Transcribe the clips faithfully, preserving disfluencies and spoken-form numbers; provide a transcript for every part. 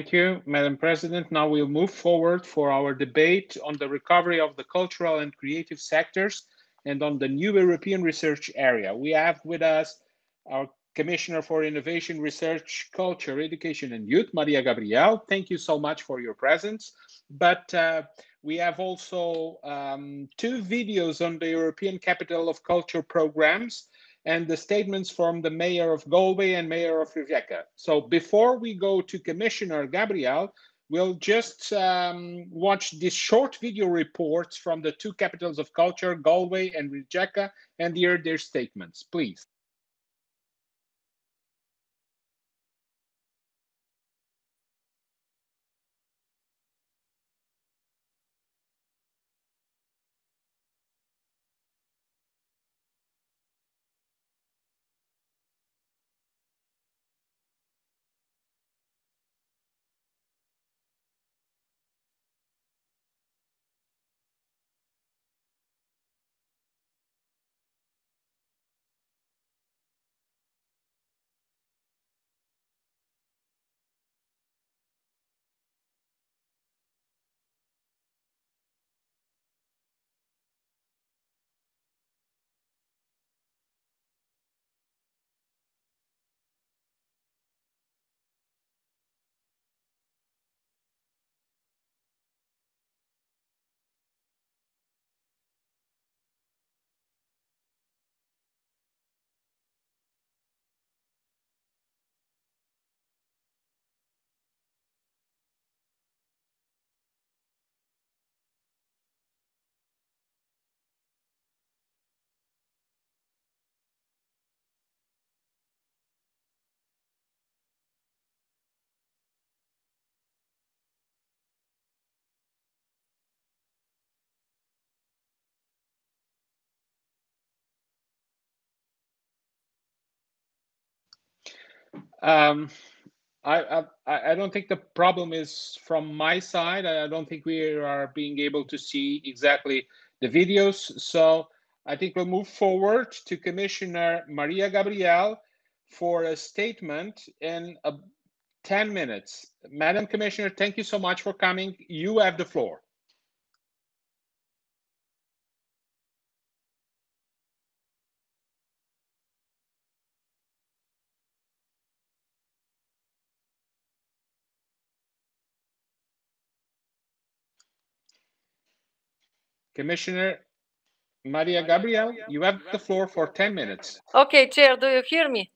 Thank you, Madam President. Now we'll move forward for our debate on the recovery of the cultural and creative sectors and on the new European research area. We have with us our Commissioner for Innovation, Research, Culture, Education and Youth, Maria Gabriel. Thank you so much for your presence. But uh, we have also um, two videos on the European Capital of Culture programs and the statements from the Mayor of Galway and Mayor of Rijeka. So before we go to Commissioner Gabriel, we'll just um, watch this short video reports from the two capitals of culture, Galway and Rijeka, and hear their statements, please. Um, I, I, I don't think the problem is from my side. I don't think we are being able to see exactly the videos. So I think we'll move forward to Commissioner Maria Gabriel for a statement in a, ten minutes. Madam Commissioner, thank you so much for coming. You have the floor. Commissioner Maria Gabriel, you have the floor for ten minutes. Okay, Chair, do you hear me?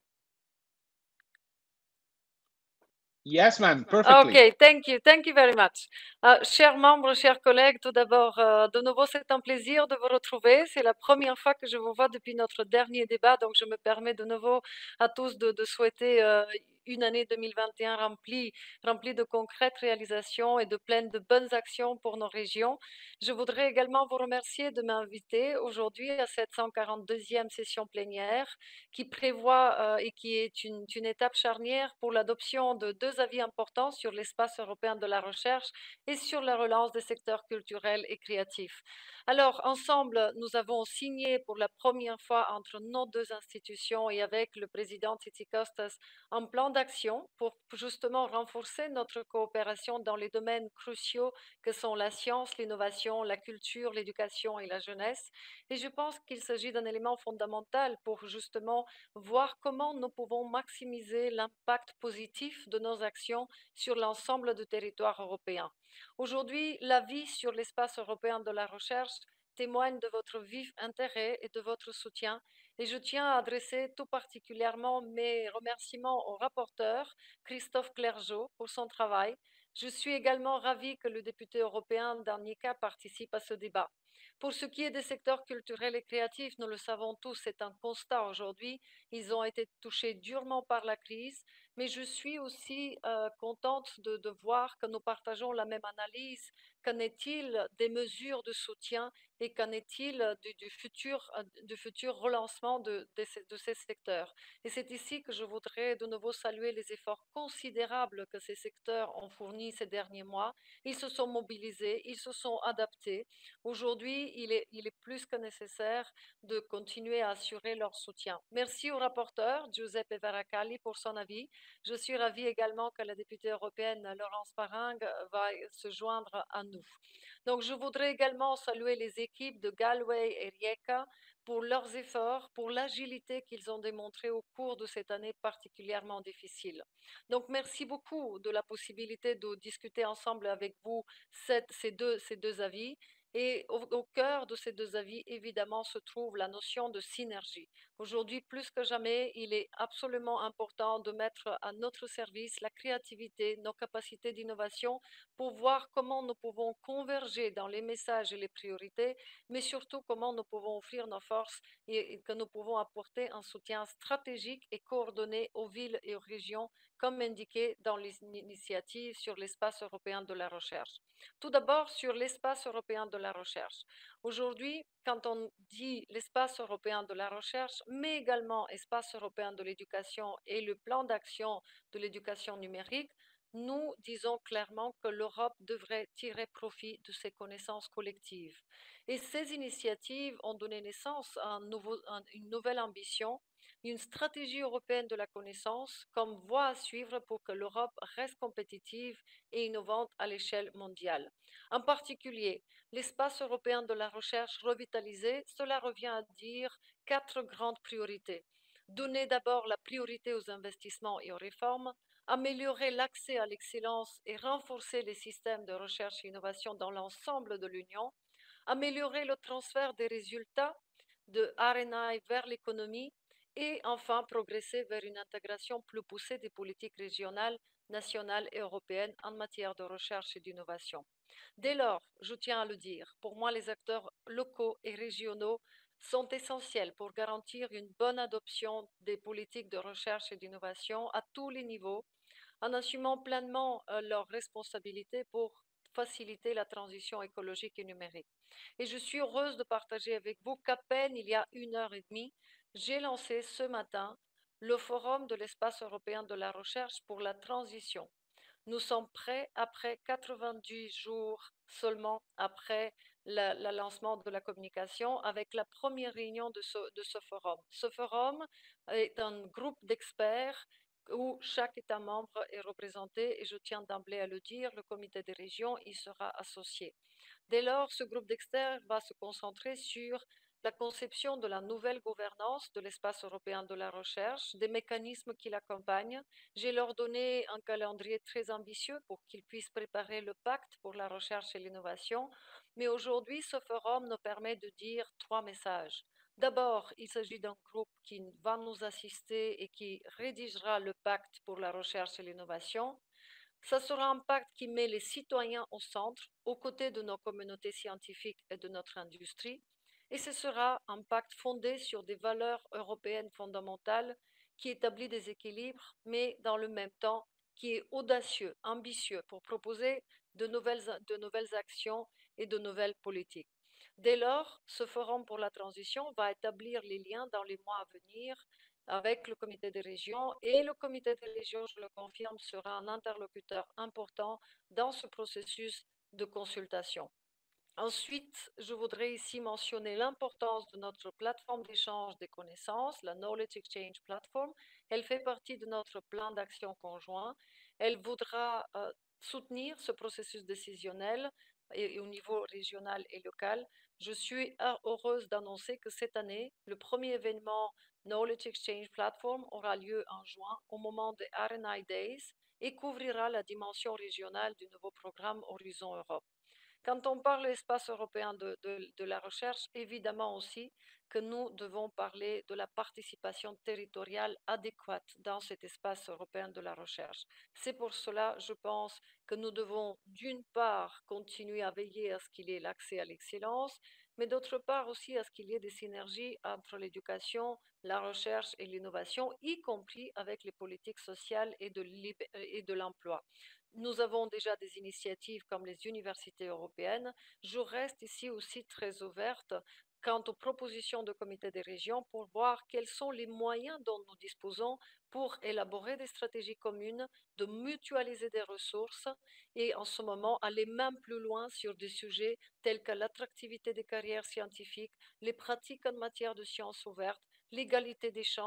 Yes, ma'am, perfectly. Ok, thank you, thank you very much. Uh, chers membres, chers collègues, tout d'abord, euh, de nouveau, c'est un plaisir de vous retrouver. C'est la première fois que je vous vois depuis notre dernier débat, donc je me permets de nouveau à tous de, de souhaiter euh, une année deux mille vingt et un remplie, remplie de concrètes réalisations et de pleine de bonnes actions pour nos régions. Je voudrais également vous remercier de m'inviter aujourd'hui à cette cent quarante-deuxième session plénière qui prévoit euh, et qui est une, une étape charnière pour l'adoption de deux avis importants sur l'espace européen de la recherche et sur la relance des secteurs culturels et créatifs. Alors, ensemble, nous avons signé pour la première fois entre nos deux institutions et avec le président Tzitzikostas un plan d'action pour justement renforcer notre coopération dans les domaines cruciaux que sont la science, l'innovation, la culture, l'éducation et la jeunesse. Et je pense qu'il s'agit d'un élément fondamental pour justement voir comment nous pouvons maximiser l'impact positif de nos actions sur l'ensemble du territoire européen. Aujourd'hui, l'avis sur l'espace européen de la recherche témoigne de votre vif intérêt et de votre soutien, et je tiens à adresser tout particulièrement mes remerciements au rapporteur Christophe Clergeau pour son travail. Je suis également ravie que le député européen d'Arnica participe à ce débat. Pour ce qui est des secteurs culturels et créatifs, nous le savons tous, c'est un constat aujourd'hui. Ils ont été touchés durement par la crise, mais je suis aussi euh, contente de, de voir que nous partageons la même analyse. Qu'en est-il des mesures de soutien et qu'en est-il du, du, futur, du futur relancement de, de, ces, de ces secteurs? Et c'est ici que je voudrais de nouveau saluer les efforts considérables que ces secteurs ont fournis ces derniers mois. Ils se sont mobilisés, ils se sont adaptés. Aujourd'hui, il est, il est plus que nécessaire de continuer à assurer leur soutien. Merci au rapporteur Giuseppe Varacalli pour son avis. Je suis ravie également que la députée européenne Laurence Faringue va se joindre à nous. Donc, je voudrais également saluer les équipes de Galway et Rijeka pour leurs efforts, pour l'agilité qu'ils ont démontrée au cours de cette année particulièrement difficile. Donc, merci beaucoup de la possibilité de discuter ensemble avec vous cette, ces, deux, ces deux avis. Et au, au cœur de ces deux avis, évidemment, se trouve la notion de synergie. Aujourd'hui, plus que jamais, il est absolument important de mettre à notre service la créativité, nos capacités d'innovation pour voir comment nous pouvons converger dans les messages et les priorités, mais surtout comment nous pouvons offrir nos forces et que nous pouvons apporter un soutien stratégique et coordonné aux villes et aux régions, comme indiqué dans les initiatives sur l'espace européen de la recherche. Tout d'abord, sur l'espace européen de la recherche. Aujourd'hui, quand on dit l'espace européen de la recherche, mais également espace européen de l'éducation et le plan d'action de l'éducation numérique, nous disons clairement que l'Europe devrait tirer profit de ces connaissances collectives. Et ces initiatives ont donné naissance à un nouveau, à une nouvelle ambition, une stratégie européenne de la connaissance comme voie à suivre pour que l'Europe reste compétitive et innovante à l'échelle mondiale. En particulier, l'espace européen de la recherche revitalisé, cela revient à dire quatre grandes priorités. Donner d'abord la priorité aux investissements et aux réformes, améliorer l'accès à l'excellence et renforcer les systèmes de recherche et innovation dans l'ensemble de l'Union, améliorer le transfert des résultats de R and I vers l'économie et enfin progresser vers une intégration plus poussée des politiques régionales, nationales et européennes en matière de recherche et d'innovation. Dès lors, je tiens à le dire, pour moi les acteurs locaux et régionaux sont essentiels pour garantir une bonne adoption des politiques de recherche et d'innovation à tous les niveaux, en assumant pleinement euh, leurs responsabilités pour faciliter la transition écologique et numérique. Et je suis heureuse de partager avec vous qu'à peine il y a une heure et demie, j'ai lancé ce matin le Forum de l'espace européen de la recherche pour la transition. Nous sommes prêts après quatre-vingt-dix jours seulement après le, le lancement de la communication avec la première réunion de ce, de ce forum. Ce forum est un groupe d'experts où chaque État membre est représenté et je tiens d'emblée à le dire, le comité des régions y sera associé. Dès lors, ce groupe d'experts va se concentrer sur la conception de la nouvelle gouvernance de l'espace européen de la recherche, des mécanismes qui l'accompagnent. J'ai leur donné un calendrier très ambitieux pour qu'ils puissent préparer le pacte pour la recherche et l'innovation. Mais aujourd'hui, ce forum nous permet de dire trois messages. D'abord, il s'agit d'un groupe qui va nous assister et qui rédigera le pacte pour la recherche et l'innovation. Ça sera un pacte qui met les citoyens au centre, aux côtés de nos communautés scientifiques et de notre industrie. Et ce sera un pacte fondé sur des valeurs européennes fondamentales qui établit des équilibres, mais dans le même temps qui est audacieux, ambitieux pour proposer de nouvelles, de nouvelles actions et de nouvelles politiques. Dès lors, ce forum pour la transition va établir les liens dans les mois à venir avec le comité des régions et le comité des régions, je le confirme, sera un interlocuteur important dans ce processus de consultation. Ensuite, je voudrais ici mentionner l'importance de notre plateforme d'échange des connaissances, la Knowledge Exchange Platform. Elle fait partie de notre plan d'action conjoint. Elle voudra euh, soutenir ce processus décisionnel et, et au niveau régional et local. Je suis heureuse d'annoncer que cette année, le premier événement Knowledge Exchange Platform aura lieu en juin au moment des R and I Days et couvrira la dimension régionale du nouveau programme Horizon Europe. Quand on parle espace européen de, de, de, la recherche, évidemment aussi que nous devons parler de la participation territoriale adéquate dans cet espace européen de la recherche. C'est pour cela, je pense, que nous devons d'une part continuer à veiller à ce qu'il y ait l'accès à l'excellence, mais d'autre part aussi à ce qu'il y ait des synergies entre l'éducation, la recherche et l'innovation, y compris avec les politiques sociales et de l'emploi. Nous avons déjà des initiatives comme les universités européennes. Je reste ici aussi très ouverte quant aux propositions du comité des régions pour voir quels sont les moyens dont nous disposons pour élaborer des stratégies communes, de mutualiser des ressources et en ce moment aller même plus loin sur des sujets tels que l'attractivité des carrières scientifiques, les pratiques en matière de sciences ouvertes, l'égalité des chances,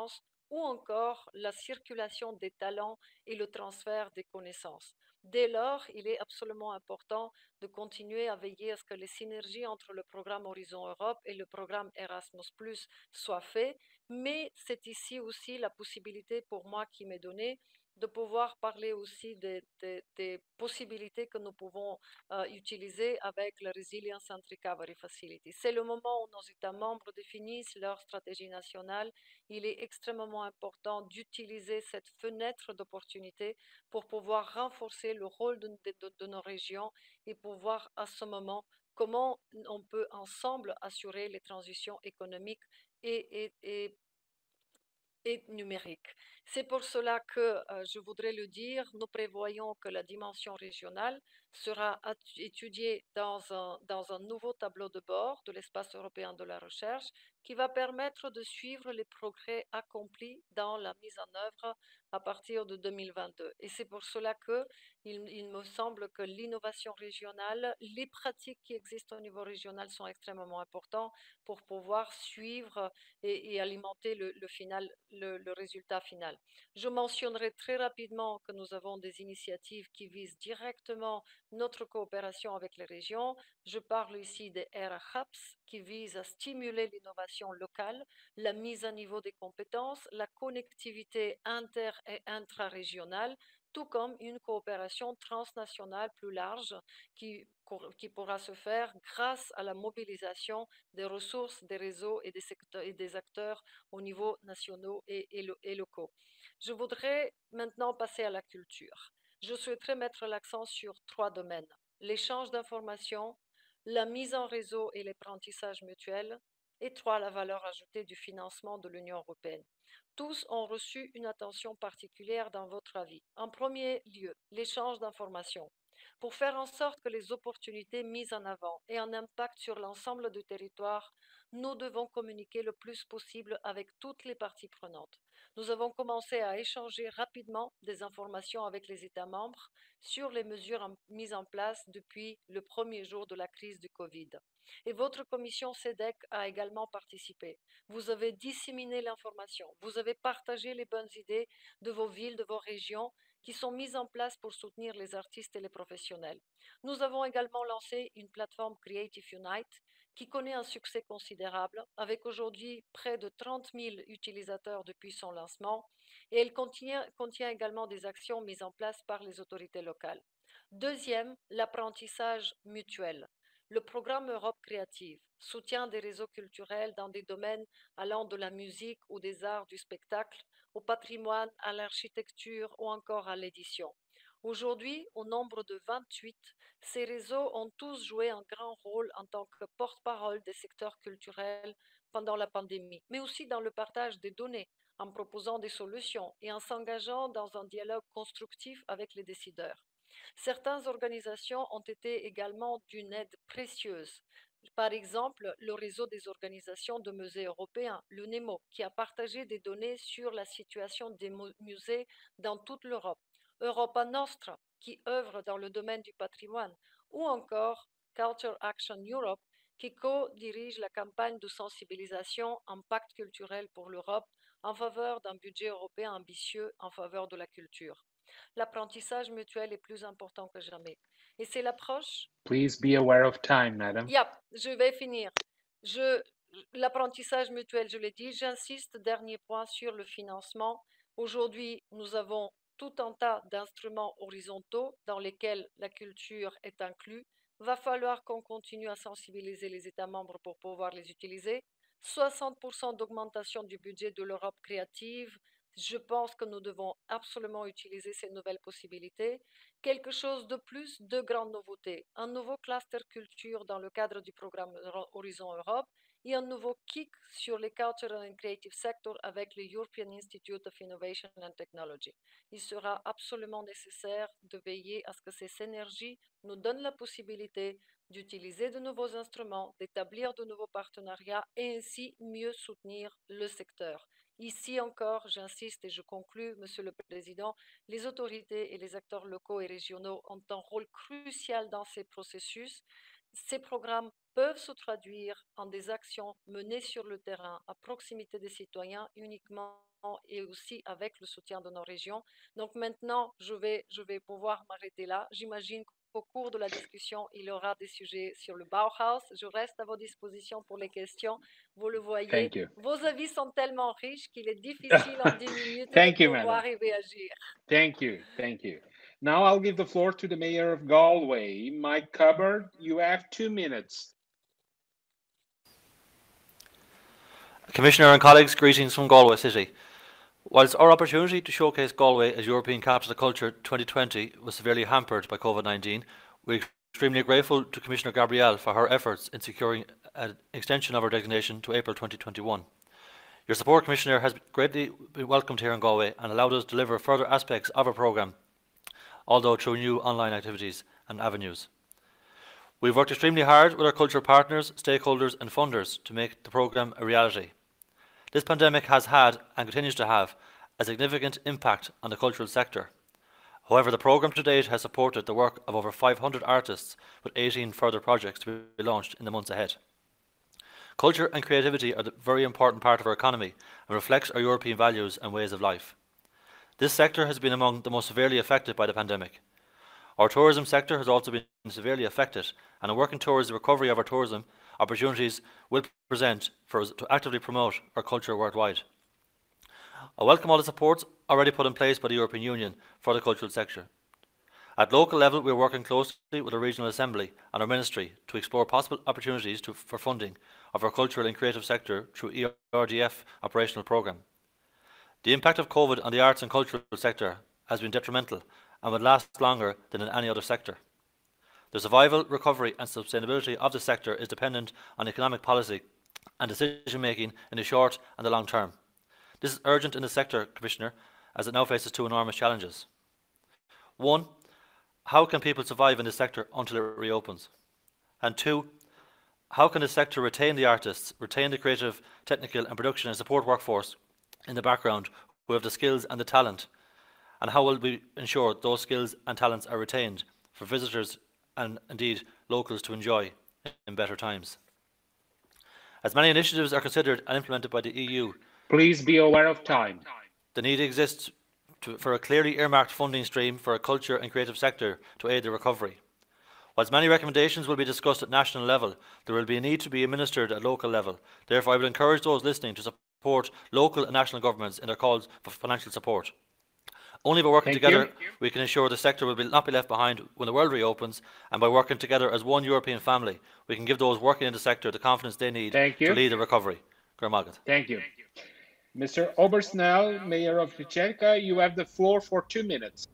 ou encore la circulation des talents et le transfert des connaissances. Dès lors, il est absolument important de continuer à veiller à ce que les synergies entre le programme Horizon Europe et le programme Erasmus Plus soient faites, mais c'est ici aussi la possibilité pour moi qui m'est donnée de pouvoir parler aussi des, des, des possibilités que nous pouvons euh, utiliser avec la Resilience and Recovery Facility. C'est le moment où nos États membres définissent leur stratégie nationale. Il est extrêmement important d'utiliser cette fenêtre d'opportunité pour pouvoir renforcer le rôle de, de, de nos régions et pouvoir à ce moment comment on peut ensemble assurer les transitions économiques et, et, et et numérique. C'est pour cela que, euh, je voudrais le dire, nous prévoyons que la dimension régionale sera étudiée dans un, dans un nouveau tableau de bord de l'espace européen de la recherche qui va permettre de suivre les progrès accomplis dans la mise en œuvre à partir de deux mille vingt-deux. Et c'est pour cela que il, il me semble que l'innovation régionale, les pratiques qui existent au niveau régional sont extrêmement importantes pour pouvoir suivre et, et alimenter le, le final, le, le résultat final. Je mentionnerai très rapidement que nous avons des initiatives qui visent directement notre coopération avec les régions. Je parle ici des ERA Hubs qui visent à stimuler l'innovation locale, la mise à niveau des compétences, la connectivité inter- et intra-régionale, tout comme une coopération transnationale plus large qui, qui pourra se faire grâce à la mobilisation des ressources, des réseaux et des, secteurs, et des acteurs au niveau nationaux et, et, et locaux. Je voudrais maintenant passer à la culture. Je souhaiterais mettre l'accent sur trois domaines: l'échange d'informations, la mise en réseau et l'apprentissage mutuel, et trois, la valeur ajoutée du financement de l'Union européenne. Tous ont reçu une attention particulière dans votre avis. En premier lieu, l'échange d'informations. Pour faire en sorte que les opportunités mises en avant aient un impact sur l'ensemble du territoire, nous devons communiquer le plus possible avec toutes les parties prenantes. Nous avons commencé à échanger rapidement des informations avec les États membres sur les mesures mises en place depuis le premier jour de la crise du Covid. Et votre commission CEDEC a également participé. Vous avez disséminé l'information, vous avez partagé les bonnes idées de vos villes, de vos régions, qui sont mises en place pour soutenir les artistes et les professionnels. Nous avons également lancé une plateforme Creative Unite qui connaît un succès considérable, avec aujourd'hui près de trente mille utilisateurs depuis son lancement, et elle contient, contient également des actions mises en place par les autorités locales. Deuxième, l'apprentissage mutuel. Le programme Europe Créative soutient des réseaux culturels dans des domaines allant de la musique ou des arts du spectacle, au patrimoine, à l'architecture ou encore à l'édition. Aujourd'hui, au nombre de vingt-huit, ces réseaux ont tous joué un grand rôle en tant que porte-parole des secteurs culturels pendant la pandémie, mais aussi dans le partage des données, en proposant des solutions et en s'engageant dans un dialogue constructif avec les décideurs. Certaines organisations ont été également d'une aide précieuse. Par exemple, le réseau des organisations de musées européens, le NEMO, qui a partagé des données sur la situation des musées dans toute l'Europe, Europa Nostra, qui œuvre dans le domaine du patrimoine, ou encore Culture Action Europe, qui co-dirige la campagne de sensibilisation Impact culturel pour l'Europe en faveur d'un budget européen ambitieux en faveur de la culture. L'apprentissage mutuel est plus important que jamais. Et c'est l'approche. Please be aware of time, madam. Yep, je vais finir. Je, l'apprentissage mutuel, je l'ai dit. J'insiste, dernier point, sur le financement. Aujourd'hui, nous avons tout un tas d'instruments horizontaux dans lesquels la culture est inclue. Va falloir qu'on continue à sensibiliser les États membres pour pouvoir les utiliser. soixante pour cent d'augmentation du budget de l'Europe créative. Je pense que nous devons absolument utiliser ces nouvelles possibilités. Quelque chose de plus, de grandes nouveautés. Un nouveau cluster culture dans le cadre du programme Horizon Europe et un nouveau kick sur les Cultural and Creative Sector avec le European Institute of Innovation and Technology. Il sera absolument nécessaire de veiller à ce que ces synergies nous donnent la possibilité d'utiliser de nouveaux instruments, d'établir de nouveaux partenariats et ainsi mieux soutenir le secteur. Ici encore, j'insiste et je conclus, Monsieur le Président, les autorités et les acteurs locaux et régionaux ont un rôle crucial dans ces processus. Ces programmes peuvent se traduire en des actions menées sur le terrain à proximité des citoyens uniquement et aussi avec le soutien de nos régions. Donc maintenant, je vais, je vais pouvoir m'arrêter là. J'imagine qu'au cours de la discussion, il y aura des sujets sur le Bauhaus. Je reste à vos dispositions pour les questions. Vous le voyez, Thank you. vos avis sont tellement riches qu'il est difficile en dix minutes Thank de you, pouvoir madam. y réagir. Thank you. Thank you. Now I'll give the floor to the Mayor of Galway, Mike Cubbard. You have two minutes. Commissioner and colleagues, greetings from Galway City. Whilst our opportunity to showcase Galway as European Capital of Culture twenty twenty was severely hampered by COVID nineteen, we are extremely grateful to Commissioner Gabrielle for her efforts in securing an extension of our designation to April twenty twenty-one. Your support, Commissioner, has greatly been welcomed here in Galway and allowed us to deliver further aspects of our programme, although through new online activities and avenues. We've worked extremely hard with our cultural partners, stakeholders and funders to make the programme a reality. This pandemic has had, and continues to have, a significant impact on the cultural sector. However, the programme to date has supported the work of over five hundred artists, with eighteen further projects to be launched in the months ahead. Culture and creativity are a very important part of our economy and reflects our European values and ways of life. This sector has been among the most severely affected by the pandemic. Our tourism sector has also been severely affected, and in working towards the recovery of our tourism, opportunities will present for us to actively promote our culture worldwide. I welcome all the supports already put in place by the European Union for the cultural sector. At local level, we are working closely with the Regional Assembly and our Ministry to explore possible opportunities to, for funding of our cultural and creative sector through E R D F operational programme. The impact of COVID on the arts and cultural sector has been detrimental and would last longer than in any other sector. The survival, recovery and sustainability of the sector is dependent on economic policy and decision making in the short and the long term. This is urgent in the sector, Commissioner, as it now faces two enormous challenges. One, how can people survive in this sector until it reopens? And two, how can the sector retain the artists, retain the creative, technical and production and support workforce in the background who have the skills and the talent? And how will we ensure those skills and talents are retained for visitors and indeed locals to enjoy in better times? As many initiatives are considered and implemented by the E U, please be aware of time. The need exists to, for a clearly earmarked funding stream for a culture and creative sector to aid the recovery. Whilst many recommendations will be discussed at national level, there will be a need to be administered at local level. Therefore, I would encourage those listening to support local and national governments in their calls for financial support. Only by working Thank together you. we can ensure the sector will be, not be left behind when the world reopens, and by working together as one European family, we can give those working in the sector the confidence they need to lead the recovery. Thank you. Mister Obersnell, Mayor of Rijeka, you have the floor for two minutes.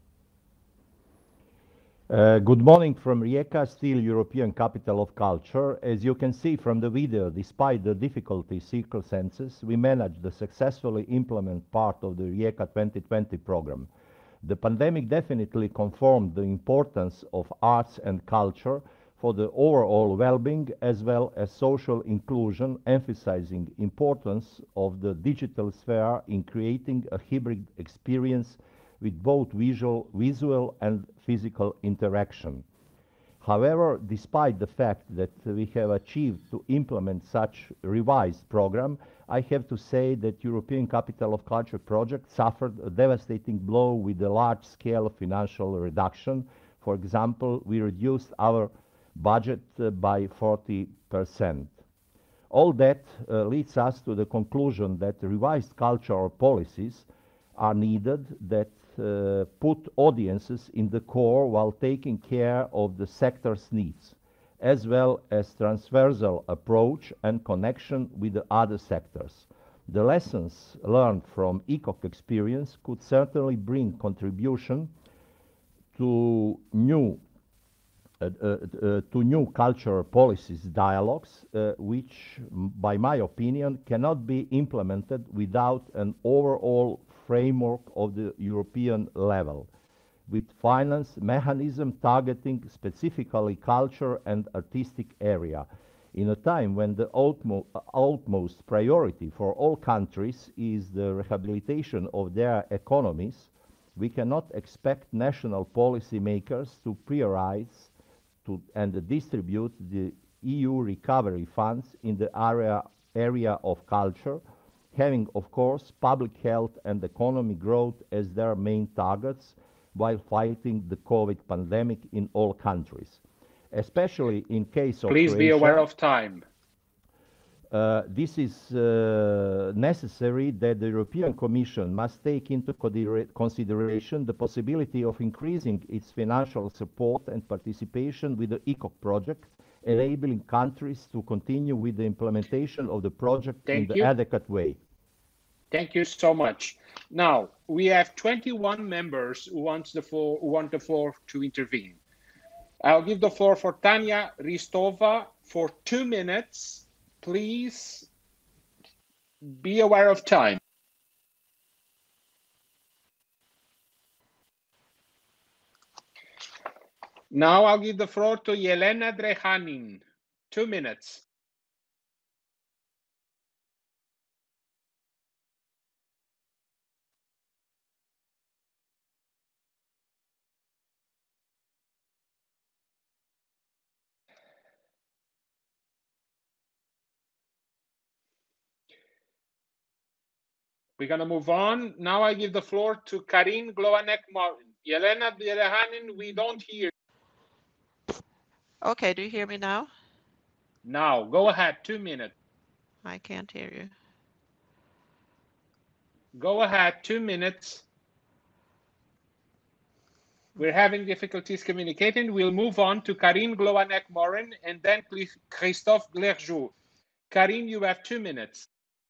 Uh, good morning from Rijeka, still European Capital of Culture. As you can see from the video, despite the difficulty circumstances, we managed to successfully implement part of the Rijeka twenty twenty program. The pandemic definitely confirmed the importance of arts and culture for the overall well-being as well as social inclusion, emphasizing importance of the digital sphere in creating a hybrid experience with both visual, visual and physical interaction. However, despite the fact that we have achieved to implement such revised program, I have to say that European Capital of Culture project suffered a devastating blow with a large-scale financial reduction. For example, we reduced our budget uh, by forty percent. All that uh, leads us to the conclusion that revised cultural policies are needed that uh, put audiences in the core while taking care of the sector's needs, as well as transversal approach and connection with the other sectors. The lessons learned from E C O C experience could certainly bring contribution to new Uh, uh, uh, to new cultural policies dialogues, uh, which, by my opinion, cannot be implemented without an overall framework of the European level, with finance mechanism targeting specifically culture and artistic area. In a time when the utmo utmost priority for all countries is the rehabilitation of their economies, we cannot expect national policy makers to prioritize to, and distribute the E U recovery funds in the area, area of culture, having, of course, public health and economic growth as their main targets while fighting the COVID pandemic in all countries. Especially in case of Please Croatia, be aware of time. Uh, this is uh, necessary that the European Commission must take into consideration the possibility of increasing its financial support and participation with the E C O C project, enabling countries to continue with the implementation of the project Thank in the you. adequate way. Thank you so much. Now, we have twenty-one members who want the floor, who want the floor to intervene. I'll give the floor for Tanya Ristova for two minutes. Please be aware of time. Now I'll give the floor to Yelena Drehanin. Two minutes. We're going to move on. Now I give the floor to Karin Glowanek-Morin. Yelena Drehanin, we don't hear. Okay, do you hear me now? Now, go ahead, two minutes. I can't hear you. Go ahead, two minutes. We're having difficulties communicating. We'll move on to Karin Glowanek-Morin and then Christophe Glerjoux. Karin, you have two minutes.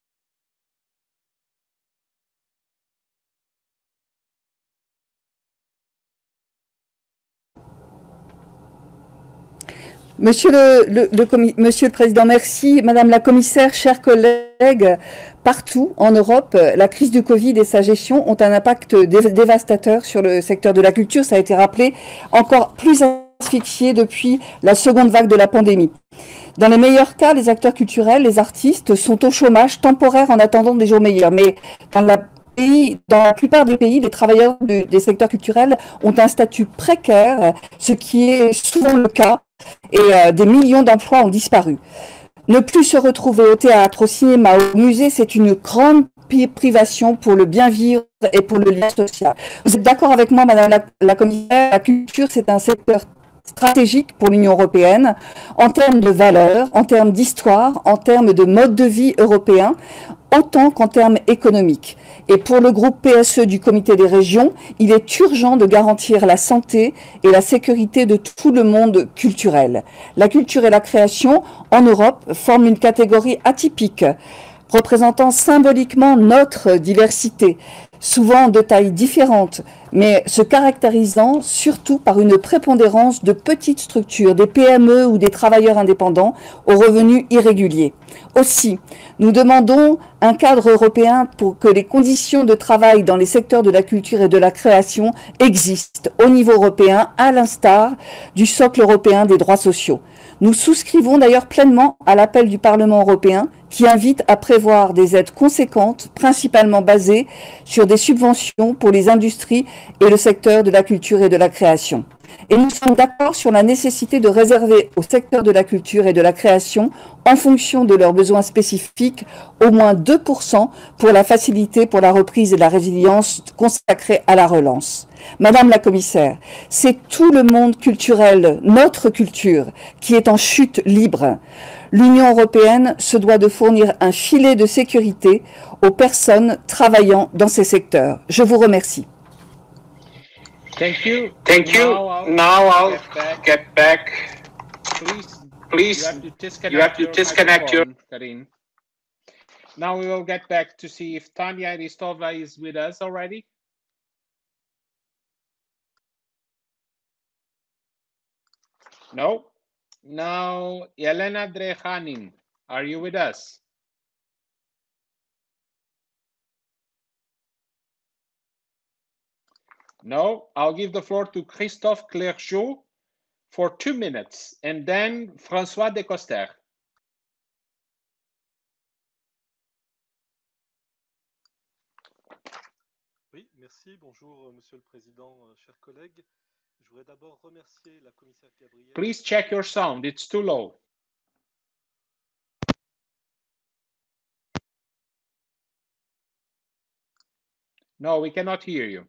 Monsieur le, le, le, Monsieur le Président, merci. Madame la Commissaire, chers collègues, partout en Europe, la crise du Covid et sa gestion ont un impact dévastateur sur le secteur de la culture. Ça a été rappelé, encore plus asphyxié depuis la seconde vague de la pandémie. Dans les meilleurs cas, les acteurs culturels, les artistes sont au chômage temporaire en attendant des jours meilleurs. Mais dans la Pays, dans la plupart des pays, les travailleurs de, des secteurs culturels ont un statut précaire, ce qui est souvent le cas, et euh, des millions d'emplois ont disparu. Ne plus se retrouver au théâtre, au cinéma, au musée, c'est une grande privation pour le bien vivre et pour le lien social. Vous êtes d'accord avec moi, Madame la, la Commissaire, la culture, c'est un secteur stratégique pour l'Union européenne en termes de valeurs, en termes d'histoire, en termes de mode de vie européen, autant qu'en termes économiques. Et pour le groupe P S E du Comité des régions, il est urgent de garantir la santé et la sécurité de tout le monde culturel. La culture et la création en Europe forment une catégorie atypique, représentant symboliquement notre diversité, souvent de tailles différentes, mais se caractérisant surtout par une prépondérance de petites structures, des P M E ou des travailleurs indépendants aux revenus irréguliers. Aussi, nous demandons un cadre européen pour que les conditions de travail dans les secteurs de la culture et de la création existent au niveau européen, à l'instar du socle européen des droits sociaux. Nous souscrivons d'ailleurs pleinement à l'appel du Parlement européen qui invite à prévoir des aides conséquentes, principalement basées sur des subventions pour les industries et le secteur de la culture et de la création. Et nous sommes d'accord sur la nécessité de réserver au secteur de la culture et de la création, en fonction de leurs besoins spécifiques, au moins deux pour cent pour la facilité pour la reprise et la résilience consacrée à la relance. Madame la Commissaire, c'est tout le monde culturel, notre culture, qui est en chute libre. L'Union européenne se doit de fournir un filet de sécurité aux personnes travaillant dans ces secteurs. Je vous remercie. Thank you. Thank you. Now I'll, now I'll get, back. get back. Please, Please, you have to disconnect, you have to your, disconnect your... Karin. Now we will get back to see if Tanya Ristova is with us already. No. Now, Yelena Drehanin, are you with us? No, I'll give the floor to Christophe Glerjoux for two minutes, and then François Decoster. Oui, merci. Bonjour, Monsieur le Président, chers collègues. Je voudrais d'abord remercier la commissaire Gabriel. Please check your sound. It's too low. No, we cannot hear you.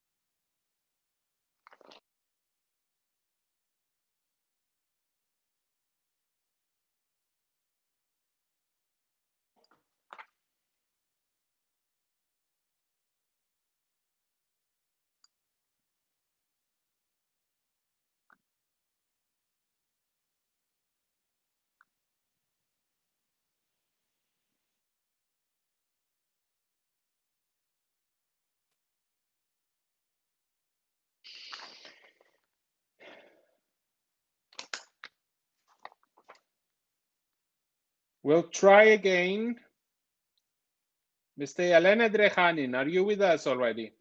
We'll try again. Mister Elena Drechanin, are you with us already?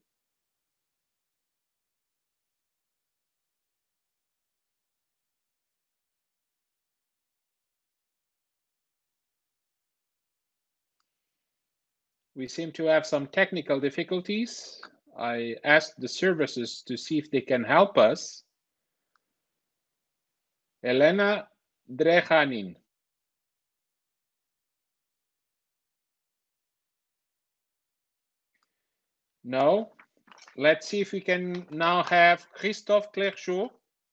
We seem to have some technical difficulties. I asked the services to see if they can help us. Elena Drechanin. No. Let's see if we can now have Christophe Clerchot.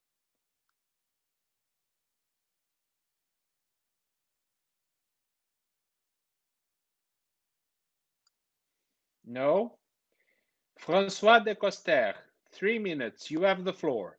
No. François de Coster, three minutes. You have the floor.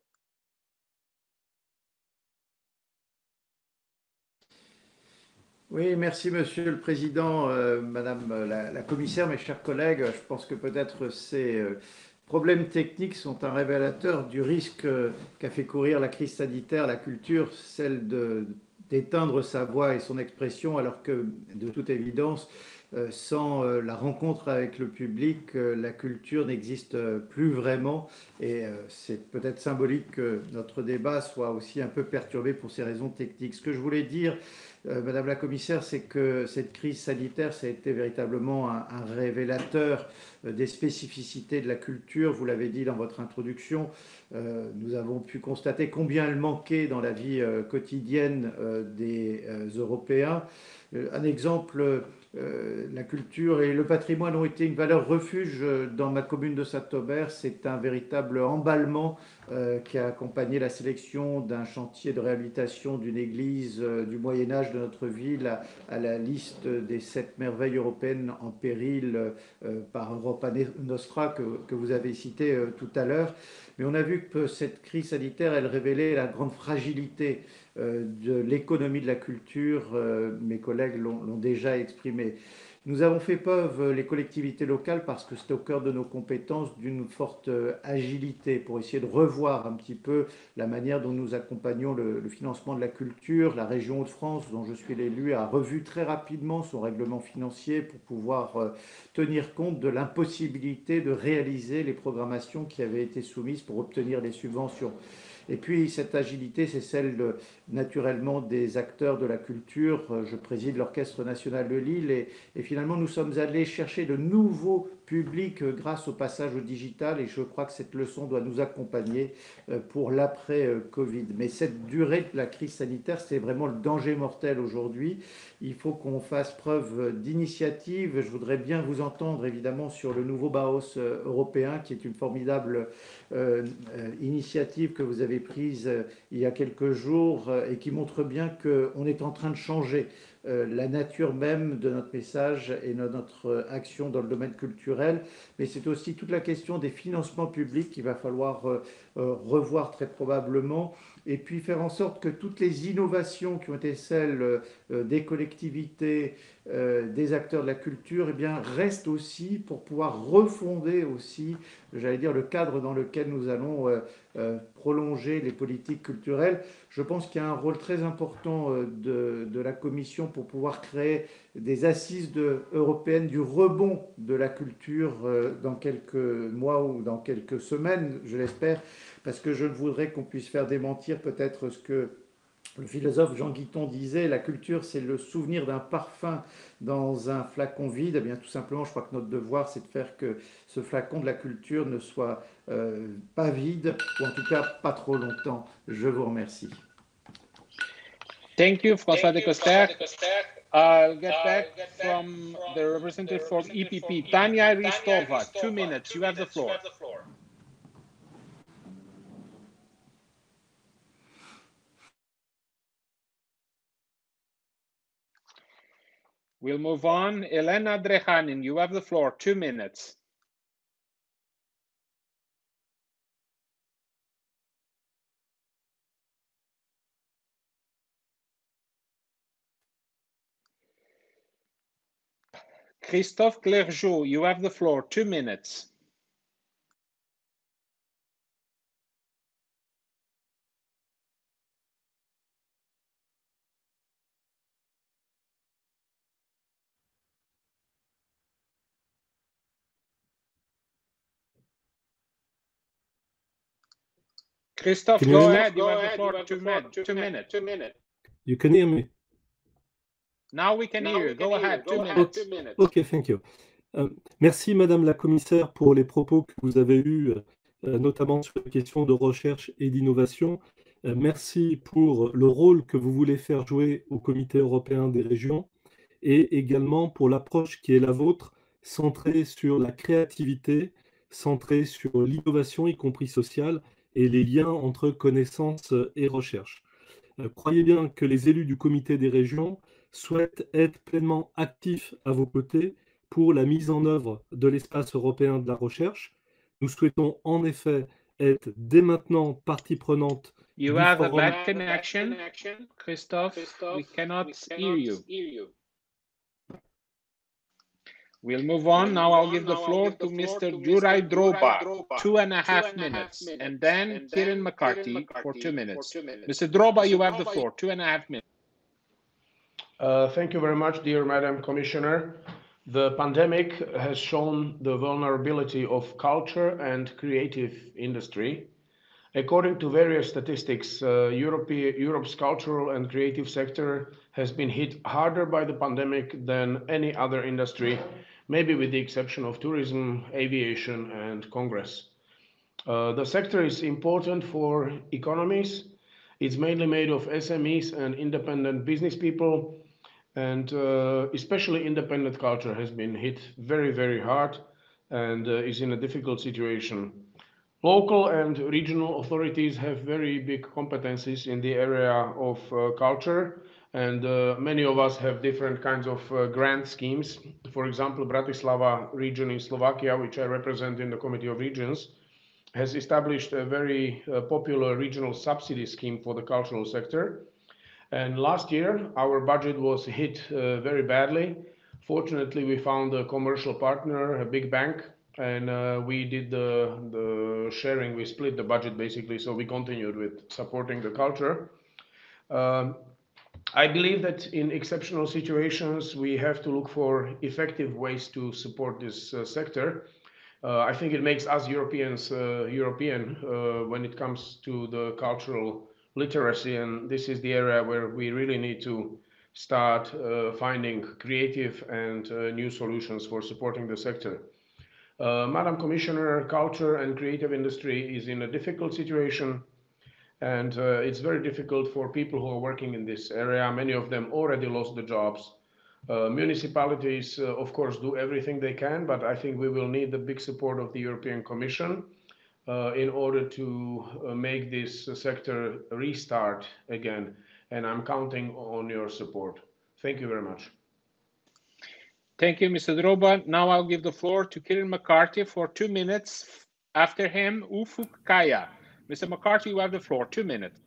Oui, merci Monsieur le Président, euh, Madame la, la Commissaire, mes chers collègues. Je pense que peut-être ces euh, problèmes techniques sont un révélateur du risque euh, qu'a fait courir la crise sanitaire à la culture, celle de, d'éteindre sa voix et son expression, alors que, de toute évidence, euh, sans euh, la rencontre avec le public, euh, la culture n'existe euh, plus vraiment. Et euh, c'est peut-être symbolique que notre débat soit aussi un peu perturbé pour ces raisons techniques. Ce que je voulais dire, Euh, Madame la Commissaire, c'est que cette crise sanitaire, ça a été véritablement un, un révélateur euh, des spécificités de la culture. Vous l'avez dit dans votre introduction, euh, nous avons pu constater combien elle manquait dans la vie euh, quotidienne euh, des euh, Européens. Euh, un exemple, euh, la culture et le patrimoine ont été une valeur refuge dans ma commune de Saint-Aubert. C'est un véritable emballement euh, qui a accompagné la sélection d'un chantier de réhabilitation d'une église euh, du Moyen-Âge de notre ville à, à la liste des sept merveilles européennes en péril euh, par Europa Nostra que, que vous avez cité euh, tout à l'heure. Mais on a vu que cette crise sanitaire, elle révélait la grande fragilité euh, de l'économie de la culture. Euh, mes collègues l'ont, l'ont déjà exprimé. Nous avons fait preuve, les collectivités locales, parce que c'est au cœur de nos compétences, d'une forte agilité pour essayer de revoir un petit peu la manière dont nous accompagnons le, le financement de la culture. La région Hauts-de-France, dont je suis l'élu, a revu très rapidement son règlement financier pour pouvoir euh, tenir compte de l'impossibilité de réaliser les programmations qui avaient été soumises pour obtenir les subventions. Et puis cette agilité, c'est celle de, naturellement des acteurs de la culture. Je préside l'Orchestre national de Lille et, et finalement nous sommes allés chercher de nouveaux publics grâce au passage au digital et je crois que cette leçon doit nous accompagner pour l'après-Covid. Mais cette durée de la crise sanitaire, c'est vraiment le danger mortel aujourd'hui. Il faut qu'on fasse preuve d'initiative. Je voudrais bien vous entendre évidemment sur le nouveau Bauhaus européen qui est une formidable euh, initiative que vous avez prise euh, il y a quelques jours euh, et qui montre bien qu'on est en train de changer euh, la nature même de notre message et de notre action dans le domaine culturel. Mais c'est aussi toute la question des financements publics qu'il va falloir euh, euh, revoir très probablement et puis faire en sorte que toutes les innovations qui ont été celles euh, des collectivités, euh, des acteurs de la culture, eh bien, restent aussi pour pouvoir refonder aussi, j'allais dire, le cadre dans lequel nous allons euh, euh, prolonger les politiques culturelles. Je pense qu'il y a un rôle très important euh, de, de la Commission pour pouvoir créer des assises de, européennes du rebond de la culture euh, dans quelques mois ou dans quelques semaines, je l'espère, parce que je ne voudrais qu'on puisse faire démentir peut-être ce que le philosophe Jean Guiton disait, la culture c'est le souvenir d'un parfum dans un flacon vide. Eh bien tout simplement, je crois que notre devoir c'est de faire que ce flacon de la culture ne soit euh, pas vide, ou en tout cas pas trop longtemps. Je vous remercie. Thank you, François de Coster. I'll get back from the representative from E P P, Tanya Ristova. Two minutes. You have the floor. We'll move on. Elena Drehanin, you have the floor. Two minutes. Christophe Clergeau, you have the floor. Two minutes. Christophe, Can go you ahead. hear You me? have the floor. Two minutes. Two minutes. Two minutes. You can hear me? Now we can hear you. Go ahead. Two minutes. Two minutes. Ok, thank you. Euh, merci Madame la Commissaire pour les propos que vous avez eus, euh, notamment sur les questions de recherche et d'innovation. Euh, merci pour le rôle que vous voulez faire jouer au Comité européen des régions et également pour l'approche qui est la vôtre, centrée sur la créativité, centrée sur l'innovation, y compris sociale, et les liens entre connaissances et recherche. Euh, croyez bien que les élus du Comité des régions souhaitent être pleinement actifs à vos côtés pour la mise en œuvre de l'espace européen de la recherche. Nous souhaitons en effet être dès maintenant partie prenante. You du have a forum. bad connection, Christophe. We cannot hear you. We'll move on. Now I'll give the floor to Mister Juraj Droba, two and a half minutes, and then Kieran McCarthy for two minutes. Mister Droba, you have the floor, two and a half minutes. Uh, thank you very much, dear Madam Commissioner. The pandemic has shown the vulnerability of culture and creative industry. According to various statistics, uh, Europe, Europe's cultural and creative sector has been hit harder by the pandemic than any other industry, maybe with the exception of tourism, aviation, and Congress. Uh, the sector is important for economies. It's mainly made of S M Es and independent business people, and uh, especially independent culture has been hit very, very hard and uh, is in a difficult situation. Local and regional authorities have very big competencies in the area of uh, culture, and uh, many of us have different kinds of uh, grant schemes. For example, Bratislava region in Slovakia, which I represent in the Committee of Regions, has established a very uh, popular regional subsidy scheme for the cultural sector. And last year, our budget was hit uh, very badly. Fortunately, we found a commercial partner, a big bank, and uh, we did the, the sharing, we split the budget basically, so we continued with supporting the culture. Um, I believe that in exceptional situations, we have to look for effective ways to support this uh, sector. Uh, I think it makes us Europeans uh, European uh, when it comes to the cultural literacy, and this is the area where we really need to start uh, finding creative and uh, new solutions for supporting the sector. Uh, Madam Commissioner, culture and creative industry is in a difficult situation, and uh, it's very difficult for people who are working in this area. Many of them already lost the jobs. Uh, municipalities, uh, of course, do everything they can, but I think we will need the big support of the European Commission uh, in order to uh, make this uh, sector restart again. And I'm counting on your support. Thank you very much. Thank you, Mister Droba. Now I'll give the floor to Kieran McCarthy for two minutes. After him, Ufuk Kaya. Mister McCarthy, you have the floor, two minutes.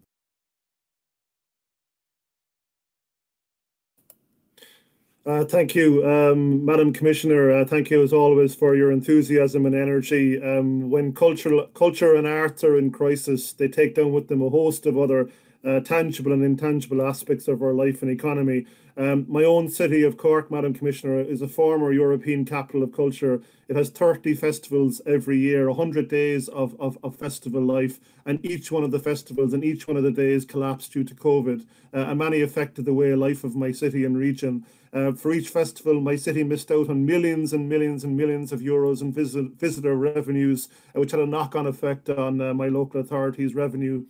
Uh, thank you, um, Madam Commissioner. Uh, thank you as always for your enthusiasm and energy. Um, when culture, culture and arts are in crisis, they take down with them a host of other uh, tangible and intangible aspects of our life and economy. Um, my own city of Cork, Madam Commissioner, is a former European capital of culture. It has thirty festivals every year, one hundred days of, of, of festival life, and each one of the festivals and each one of the days collapsed due to COVID, uh, and many affected the way of life of my city and region. Uh, for each festival, my city missed out on millions and millions and millions of euros in visit, visitor revenues, uh, which had a knock-on effect on uh, my local authorities' revenue.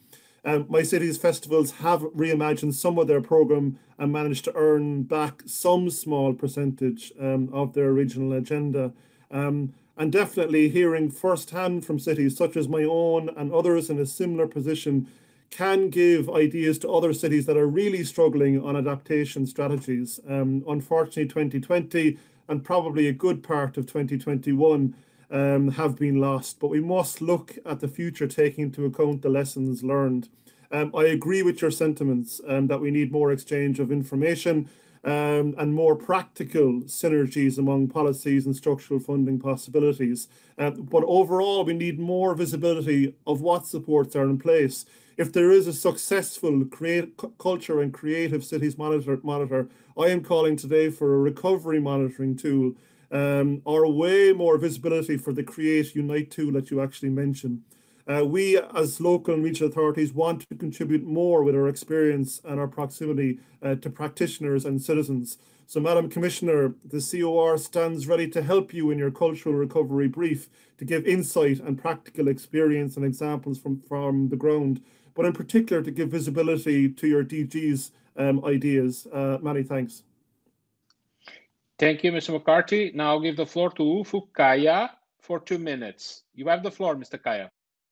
Um, my city's festivals have reimagined some of their program and managed to earn back some small percentage um, of their original agenda. Um, and definitely hearing firsthand from cities such as my own and others in a similar position can give ideas to other cities that are really struggling on adaptation strategies. Um, unfortunately, twenty twenty and probably a good part of twenty twenty-one um, have been lost, but we must look at the future taking into account the lessons learned. Um, I agree with your sentiments um, that we need more exchange of information um, and more practical synergies among policies and structural funding possibilities. Uh, but overall, we need more visibility of what supports are in place. If there is a successful create, culture and creative cities monitor, monitor, I am calling today for a recovery monitoring tool um, or way more visibility for the Create Unite tool that you actually mentioned. Uh, we as local and regional authorities want to contribute more with our experience and our proximity uh, to practitioners and citizens. So, Madam Commissioner, the C O R stands ready to help you in your cultural recovery brief to give insight and practical experience and examples from, from the ground, but in particular to give visibility to your D G's um, ideas. Uh, many thanks. Thank you, Mister McCarthy. Now I'll give the floor to Ufuk Kaya for two minutes. You have the floor, Mister Kaya.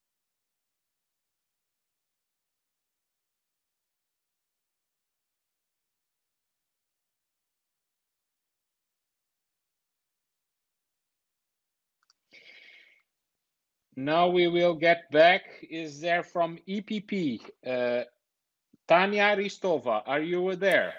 Now we will get back. Is there from E P P? Uh, Tanya Ristova, are you there?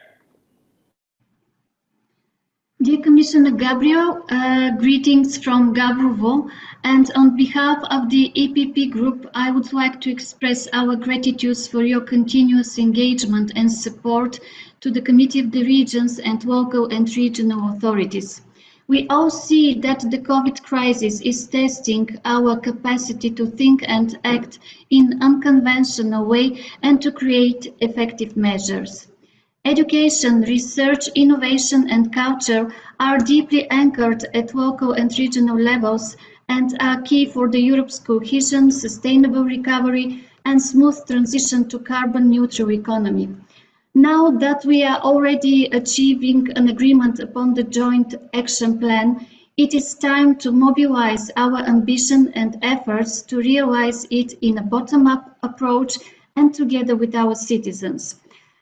Dear Commissioner Gabriel, uh, greetings from Gabrovo, and on behalf of the E P P Group, I would like to express our gratitude for your continuous engagement and support to the Committee of the Regions and local and regional authorities. We all see that the COVID crisis is testing our capacity to think and act in an unconventional way and to create effective measures. Education, research, innovation and culture are deeply anchored at local and regional levels and are key for the Europe's cohesion, sustainable recovery and smooth transition to carbon neutral economy. Now that we are already achieving an agreement upon the joint action plan, it is time to mobilize our ambition and efforts to realize it in a bottom-up approach and together with our citizens.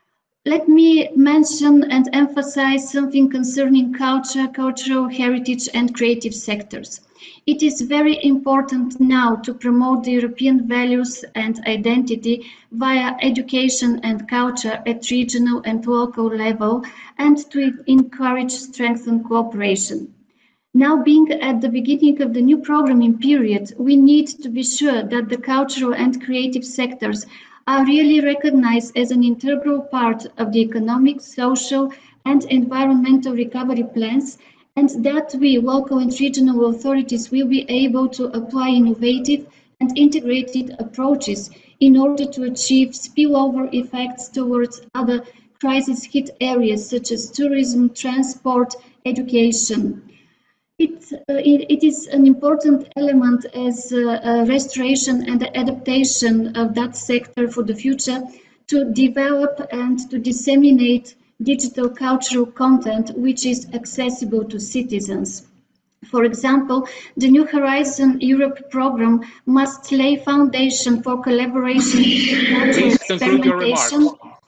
Let me mention and emphasize something concerning culture, cultural heritage and creative sectors. It is very important now to promote the European values and identity via education and culture at regional and local level and to encourage strengthened cooperation. Now being at the beginning of the new programming period, we need to be sure that the cultural and creative sectors are really recognized as an integral part of the economic, social and environmental recovery plans, and that we, local and regional authorities, will be able to apply innovative and integrated approaches in order to achieve spillover effects towards other crisis-hit areas such as tourism, transport, education. It, uh, it, it is an important element as uh, a restoration and adaptation of that sector for the future to develop and to disseminate digital cultural content which is accessible to citizens. For example, the New Horizon Europe program must lay foundation for collaboration and cultural experimentation.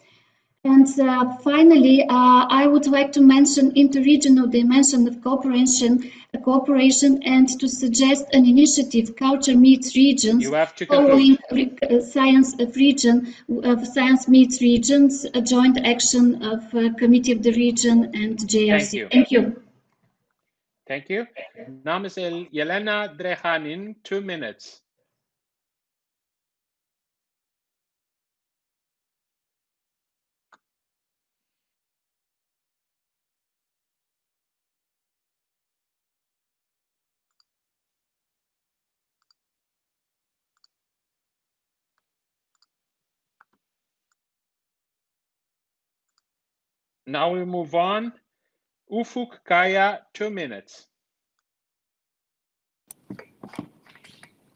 And uh, finally, uh, I would like to mention interregional dimension of cooperation, uh, cooperation, and to suggest an initiative, Culture Meets Regions, following uh, Science of Region, of Science Meets Regions, a joint action of uh, Committee of the Region and J R C. Thank you. Thank you. Thank you. Now, Miz Yelena Drehanin, two minutes. Now we move on. Ufuk Kaya, two minutes.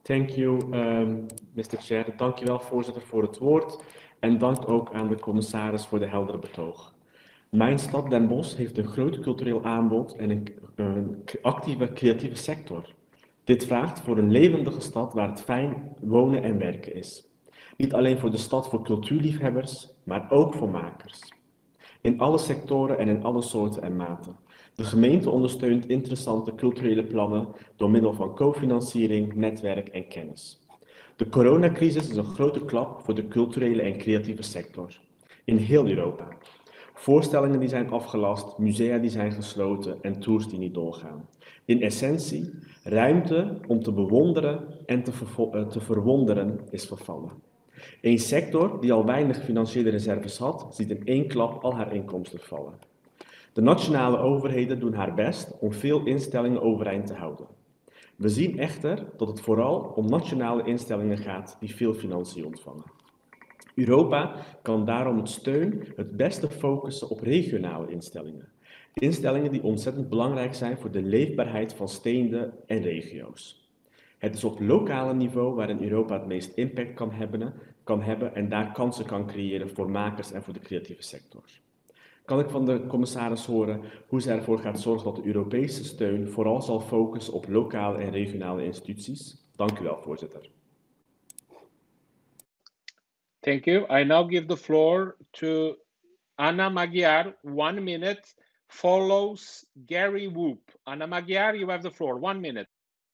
Thank you, um, mister Chair. Dank u wel, voorzitter, voor het woord. En dank ook aan de commissaris voor de heldere betoog. Mijn stad Den Bosch heeft een groot cultureel aanbod en een, een actieve creatieve sector. Dit vraagt voor een levendige stad waar het fijn wonen en werken is. Niet alleen voor de stad voor cultuurliefhebbers, maar ook voor makers. In alle sectoren en in alle soorten en maten. De gemeente ondersteunt interessante culturele plannen door middel van cofinanciering, netwerk en kennis. De coronacrisis is een grote klap voor de culturele en creatieve sector. In heel Europa. Voorstellingen die zijn afgelast, musea die zijn gesloten en tours die niet doorgaan. In essentie, ruimte om te bewonderen en te, vervo- te verwonderen is vervallen. Een sector die al weinig financiële reserves had, ziet in één klap al haar inkomsten vallen. De nationale overheden doen haar best om veel instellingen overeind te houden. We zien echter dat het vooral om nationale instellingen gaat die veel financiën ontvangen. Europa kan daarom het steun het beste focussen op regionale instellingen. Instellingen die ontzettend belangrijk zijn voor de leefbaarheid van steden en regio's. Het is op lokale niveau waarin Europa het meest impact kan hebben, kan hebben en daar kansen kan creëren voor makers en voor de creatieve sector. Kan ik van de commissaris horen hoe zij ervoor gaat zorgen dat de Europese steun vooral zal focussen op lokale en regionale instituties? Dank u wel, voorzitter. Thank you. I now give the floor to Anna Magyar, one minute, follows Gary Whoop. Anna Magyar, you have the floor, one minute.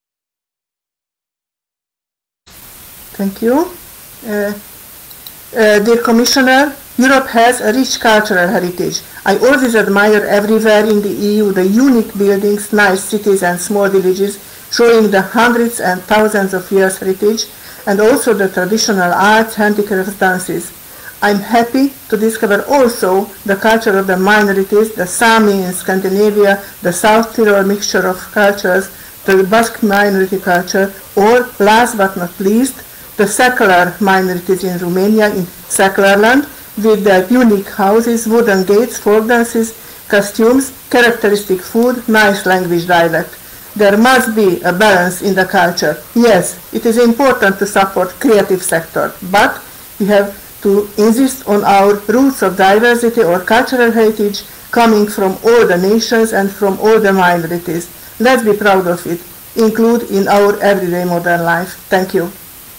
Thank you. Uh, uh, dear Commissioner, Europe has a rich cultural heritage. I always admire everywhere in the E U the unique buildings, nice cities and small villages showing the hundreds and thousands of years heritage and also the traditional arts, handicrafts, dances. I'm happy to discover also the culture of the minorities, the Sami in Scandinavia, the South Tyrol mixture of cultures, the Basque minority culture, or last but not least, the secular minorities in Romania, in secular land, with their unique houses, wooden gates, folk dances, costumes, characteristic food, nice language dialect. There must be a balance in the culture. Yes, it is important to support creative sector, but we have to insist on our roots of diversity or cultural heritage coming from all the nations and from all the minorities. Let's be proud of it, include in our everyday modern life. Thank you.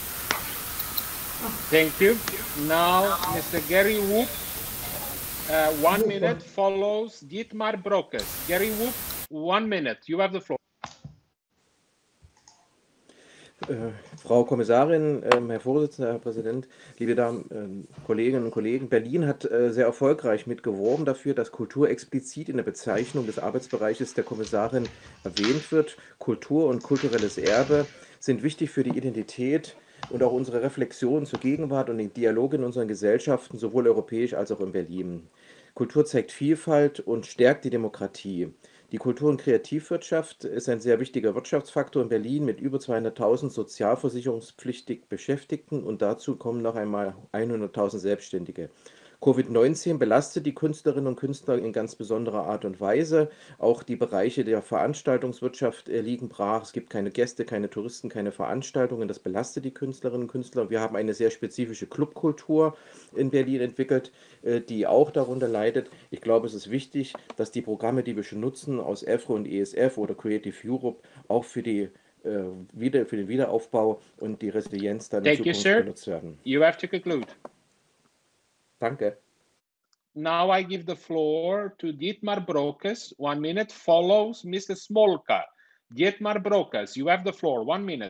Thank you. Now, Mister Gary Whoop, uh, one minute follows Dietmar Brokes. Gary Whoop, one minute. You have the floor. Äh, Frau Kommissarin, äh, Herr Vorsitzender, Herr Präsident, liebe Damen, äh, Kolleginnen und Kollegen, Berlin hat äh, sehr erfolgreich mitgeworben dafür, dass Kultur explizit in der Bezeichnung des Arbeitsbereiches der Kommissarin erwähnt wird. Kultur und kulturelles Erbe sind wichtig für die Identität und auch unsere Reflexion zur Gegenwart und den Dialog in unseren Gesellschaften, sowohl europäisch als auch in Berlin. Kultur zeigt Vielfalt und stärkt die Demokratie. Die Kultur- und Kreativwirtschaft ist ein sehr wichtiger Wirtschaftsfaktor in Berlin mit über zweihunderttausend sozialversicherungspflichtig Beschäftigten und dazu kommen noch einmal hunderttausend Selbstständige. Covid neunzehn belastet die Künstlerinnen und Künstler in ganz besonderer Art und Weise. Auch die Bereiche der Veranstaltungswirtschaft liegen brach. Es gibt keine Gäste, keine Touristen, keine Veranstaltungen. Das belastet die Künstlerinnen und Künstler. Wir haben eine sehr spezifische Clubkultur in Berlin entwickelt, die auch darunter leidet. Ich glaube, es ist wichtig, dass die Programme, die wir schon nutzen, aus E F R O und E S F oder Creative Europe, auch für, die, äh, wieder, für den Wiederaufbau und die Resilienz dann in Zukunft genutzt werden. You have to conclude. Danke. Now I give the floor to Dietmar Brokes. One minute follows Mister Smolka. Dietmar Brokes, you have the floor. One minute.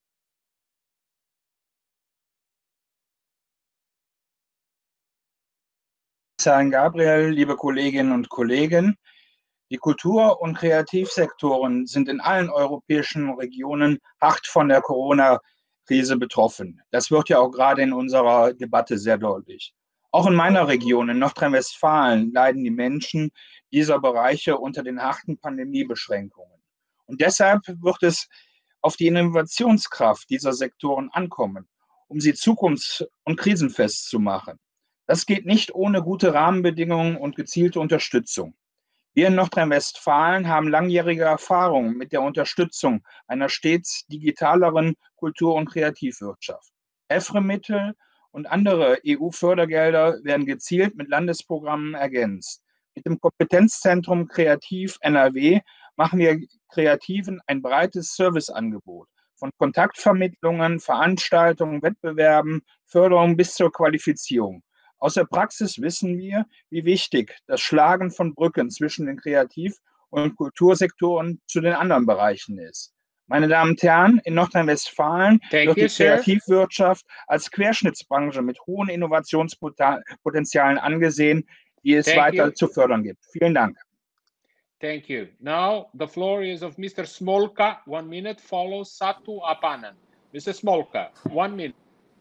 Herrn Gabriel, liebe Kolleginnen und Kollegen, die Kultur- und Kreativsektoren sind in allen europäischen Regionen hart von der Corona-Krise betroffen. Das wird ja auch gerade in unserer Debatte sehr deutlich. Auch in meiner Region, in Nordrhein-Westfalen, leiden die Menschen dieser Bereiche unter den harten Pandemiebeschränkungen. Und deshalb wird es auf die Innovationskraft dieser Sektoren ankommen, um sie zukunfts- und krisenfest zu machen. Das geht nicht ohne gute Rahmenbedingungen und gezielte Unterstützung. Wir in Nordrhein-Westfalen haben langjährige Erfahrung mit der Unterstützung einer stets digitaleren Kultur- und Kreativwirtschaft. E F R E-Mittel und andere E U-Fördergelder werden gezielt mit Landesprogrammen ergänzt. Mit dem Kompetenzzentrum Kreativ N R W machen wir Kreativen ein breites Serviceangebot, von Kontaktvermittlungen, Veranstaltungen, Wettbewerben, Förderung bis zur Qualifizierung. Aus der Praxis wissen wir, wie wichtig das Schlagen von Brücken zwischen den Kreativ- und Kultursektoren zu den anderen Bereichen ist. Meine Damen und Herren, in Nordrhein-Westfalen wird die Kreativwirtschaft als Querschnittsbranche mit hohen Innovationspotenzialen angesehen, die es weiter zu fördern gibt. Vielen Dank. Thank you. Now the floor is of Mister Smolka. One minute follows Satu Apanen. Mister Smolka, one minute.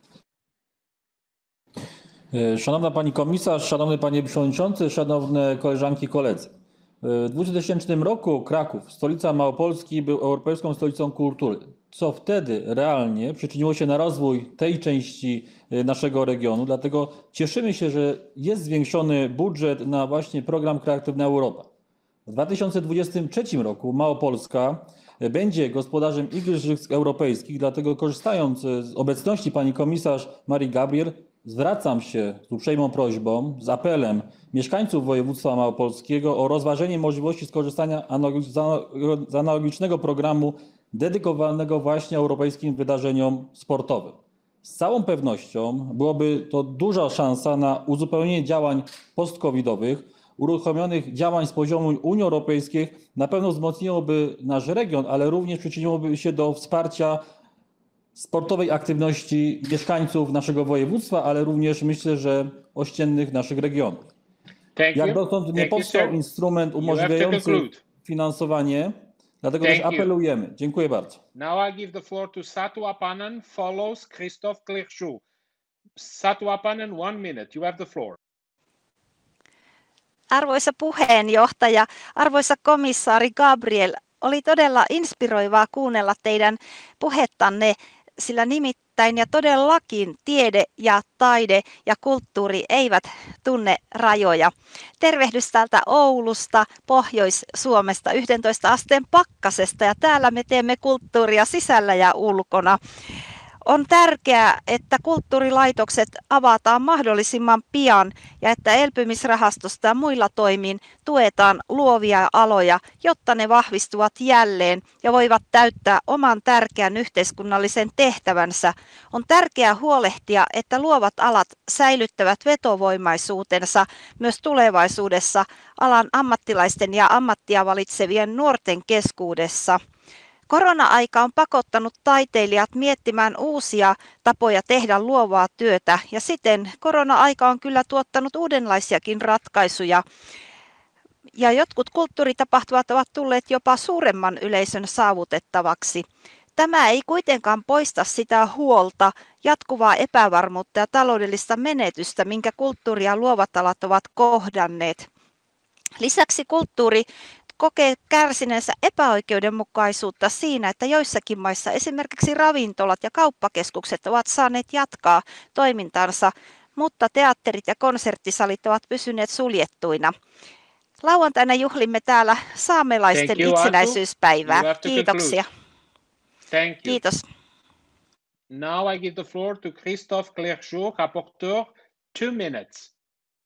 Szanowna Pani Komisarz, Szanowny Panie Przewodniczący, Szanowne Koleżanki i Koledzy. W dwa tysiące roku Kraków, stolica Małopolski, był Europejską Stolicą Kultury, co wtedy realnie przyczyniło się na rozwój tej części naszego regionu. Dlatego cieszymy się, że jest zwiększony budżet na właśnie program Kreatywna Europa. W dwa tysiące dwudziestym trzecim roku Małopolska będzie gospodarzem Igrzysk Europejskich, dlatego korzystając z obecności Pani Komisarz Marii Gabriel, zwracam się z uprzejmą prośbą, z apelem mieszkańców województwa małopolskiego o rozważenie możliwości skorzystania z analogicznego programu dedykowanego właśnie europejskim wydarzeniom sportowym. Z całą pewnością byłoby to duża szansa na uzupełnienie działań post-covidowych, uruchomionych działań z poziomu Unii Europejskiej, na pewno wzmocniłoby nasz region, ale również przyczyniłoby się do wsparcia sportowej aktywności mieszkańców naszego województwa, ale również myślę, że ościennych naszych regionów. Thank Jak you. dotąd nie Thank you, powstał sir. instrument You have to umożliwiający conclude. finansowanie, dlatego Thank też you. apelujemy. Dziękuję bardzo. Now I give the floor to Satu Apanen, follows Christophe Clerchou. Satu Apanen, one minute. You have the floor. Arvoisa puheenjohtaja, arvoisa komissaari Gabriel, oli todella inspiroivaa kuunnella teidän puhettanne, sillä nimittäin ja todellakin tiede ja taide ja kulttuuri eivät tunne rajoja. Tervehdys täältä Oulusta, Pohjois-Suomesta, yhdentoista asteen pakkasesta, ja täällä me teemme kulttuuria sisällä ja ulkona. On tärkeää, että kulttuurilaitokset avataan mahdollisimman pian ja että elpymisrahastosta ja muilla toimin tuetaan luovia aloja, jotta ne vahvistuvat jälleen ja voivat täyttää oman tärkeän yhteiskunnallisen tehtävänsä. On tärkeää huolehtia, että luovat alat säilyttävät vetovoimaisuutensa myös tulevaisuudessa alan ammattilaisten ja ammattia valitsevien nuorten keskuudessa. Korona-aika on pakottanut taiteilijat miettimään uusia tapoja tehdä luovaa työtä, ja siten korona-aika on kyllä tuottanut uudenlaisiakin ratkaisuja. Ja jotkut kulttuuritapahtumat ovat tulleet jopa suuremman yleisön saavutettavaksi. Tämä ei kuitenkaan poista sitä huolta, jatkuvaa epävarmuutta ja taloudellista menetystä, minkä kulttuuri ja luovat alat ovat kohdanneet. Lisäksi kulttuuri kokee kärsineensä epäoikeudenmukaisuutta siinä, että joissakin maissa esimerkiksi ravintolat ja kauppakeskukset ovat saaneet jatkaa toimintansa, mutta teatterit ja konserttisalit ovat pysyneet suljettuina. Lauantaina juhlimme täällä saamelaisten Thank you, itsenäisyyspäivää. Atu. You have to Kiitoksia. Thank you. Kiitos. Now I give the floor to Christophe Clerchou, rapporteur, two minutes.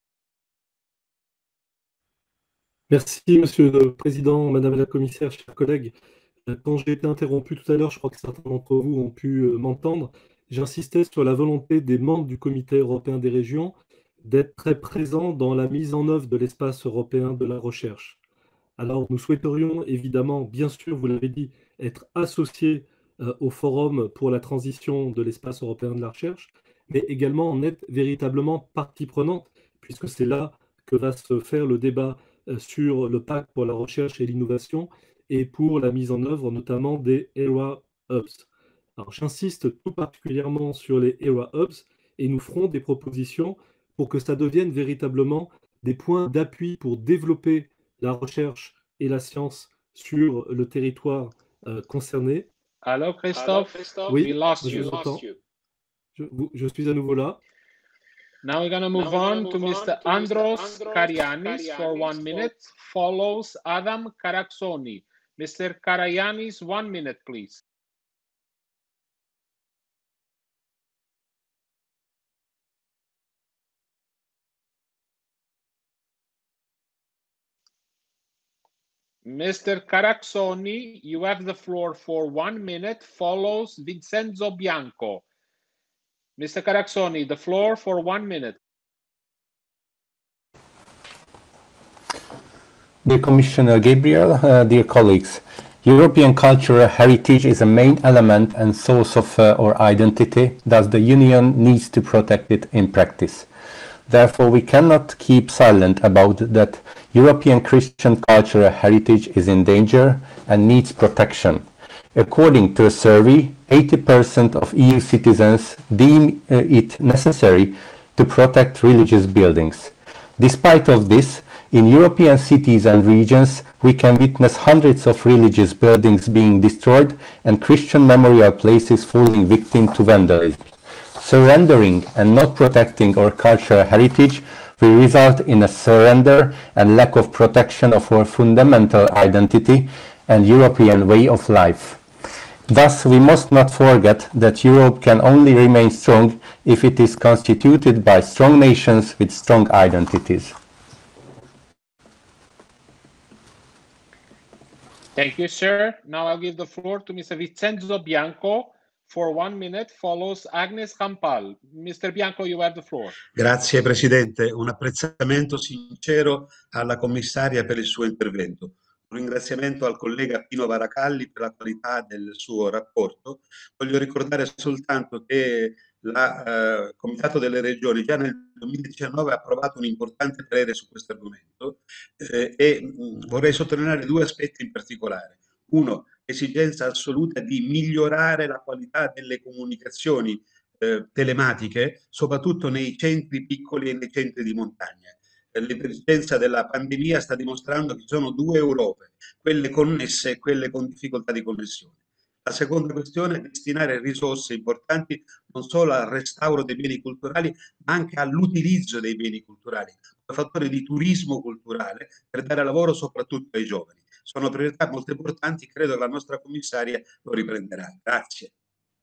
Merci, Monsieur le Président, Madame la Commissaire, chers collègues. Quand j'ai été interrompu tout à l'heure, je crois que certains d'entre vous ont pu m'entendre, j'insistais sur la volonté des membres du Comité européen des régions d'être très présents dans la mise en œuvre de l'espace européen de la recherche. Alors, nous souhaiterions évidemment, bien sûr, vous l'avez dit, être associés euh, au Forum pour la transition de l'espace européen de la recherche, mais également en être véritablement partie prenante, puisque c'est là que va se faire le débat sur le pacte pour la recherche et l'innovation et pour la mise en œuvre notamment des ERA Hubs. Alors j'insiste tout particulièrement sur les ERA Hubs et nous ferons des propositions pour que ça devienne véritablement des points d'appui pour développer la recherche et la science sur le territoire euh, concerné. Allô Christophe, oui, we lost je you. vous entends. Je, je suis à nouveau là. Now we're going to move on to Mister Andros Karayanis for one minute, follows Adam Karaksoni. Mister Karayanis, one minute, please. Mister Karaksoni, you have the floor for one minute, follows Vincenzo Bianco. Mister Karaksoni, the floor for one minute. Dear Commissioner Gabriel, uh, dear colleagues, European cultural heritage is a main element and source of uh, our identity, thus the Union needs to protect it in practice. Therefore, we cannot keep silent about that European Christian cultural heritage is in danger and needs protection. According to a survey, eighty percent of E U citizens deem uh, it necessary to protect religious buildings. Despite of this, in European cities and regions, we can witness hundreds of religious buildings being destroyed and Christian memorial places falling victim to vandalism. Surrendering and not protecting our cultural heritage will result in a surrender and lack of protection of our fundamental identity and European way of life. Thus, we must not forget that Europe can only remain strong if it is constituted by strong nations with strong identities. Thank you, sir. Now I'll give the floor to Mister Vincenzo Bianco for one minute, follows Agnes Campal. Mister Bianco, you have the floor. Grazie Presidente, un apprezzamento sincero alla commissaria per il suo intervento. Un ringraziamento al collega Pino Varacalli per la qualità del suo rapporto. Voglio ricordare soltanto che il eh, Comitato delle Regioni già nel duemiladiciannove ha approvato un importante parere su questo argomento eh, e mh, vorrei sottolineare due aspetti in particolare. Uno, l'esigenza assoluta di migliorare la qualità delle comunicazioni eh, telematiche, soprattutto nei centri piccoli e nei centri di montagna. L'emergenza della pandemia sta dimostrando che ci sono due Europe, quelle connesse e quelle con difficoltà di connessione. La seconda questione è destinare risorse importanti non solo al restauro dei beni culturali, ma anche all'utilizzo dei beni culturali, come fattore di turismo culturale per dare lavoro soprattutto ai giovani. Sono priorità molto importanti, credo che la nostra commissaria lo riprenderà. Grazie.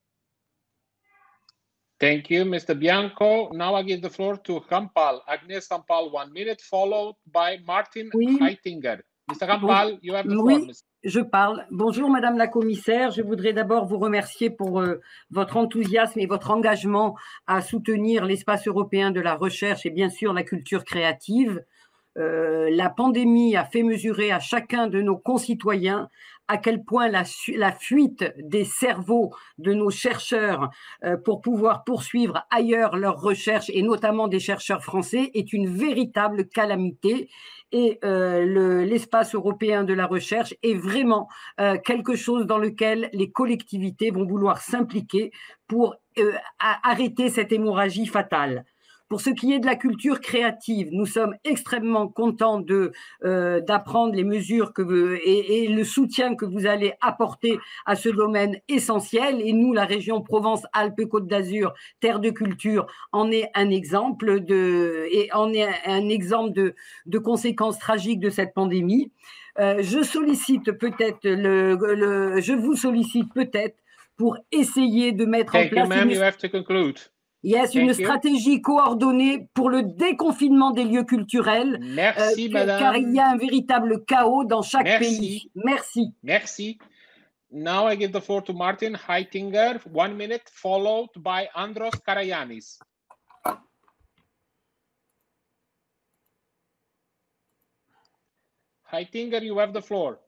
Thank you, Mister Bianco. Now I give the floor to Campal, Agnes Campal, one minute, followed by Martin Oui. Heitinger. Mister Campal, you have the floor. Oui, je parle. Bonjour, Madame la Commissaire. Je voudrais d'abord vous remercier pour euh, votre enthousiasme et votre engagement à soutenir l'espace européen de la recherche et bien sûr la culture créative. Euh, la pandémie a fait mesurer à chacun de nos concitoyens à quel point la, la fuite des cerveaux de nos chercheurs euh, pour pouvoir poursuivre ailleurs leurs recherches, et notamment des chercheurs français, est une véritable calamité. Et euh, l'espace européen de la recherche est vraiment euh, quelque chose dans lequel les collectivités vont vouloir s'impliquer pour euh, arrêter cette hémorragie fatale. Pour ce qui est de la culture créative, nous sommes extrêmement contents de, euh, d'apprendre les mesures que vous, et, et le soutien que vous allez apporter à ce domaine essentiel. Et nous, la région Provence-Alpes-Côte d'Azur, terre de culture, en est un exemple de, et en est un exemple de, de conséquences tragiques de cette pandémie. Euh, je sollicite peut-être le, le, je vous sollicite peut-être pour essayer de mettre Thank en place. You, ma'am. Une... You have to conclude. Yes, une stratégie coordonnée pour le déconfinement des lieux culturels. Merci, euh, madame. Car il y a un véritable chaos dans chaque Merci. pays. Merci. Merci. Now I give the floor to Martin Heitinger, one minute, followed by Andros Karayanis. Heitinger, you have the floor.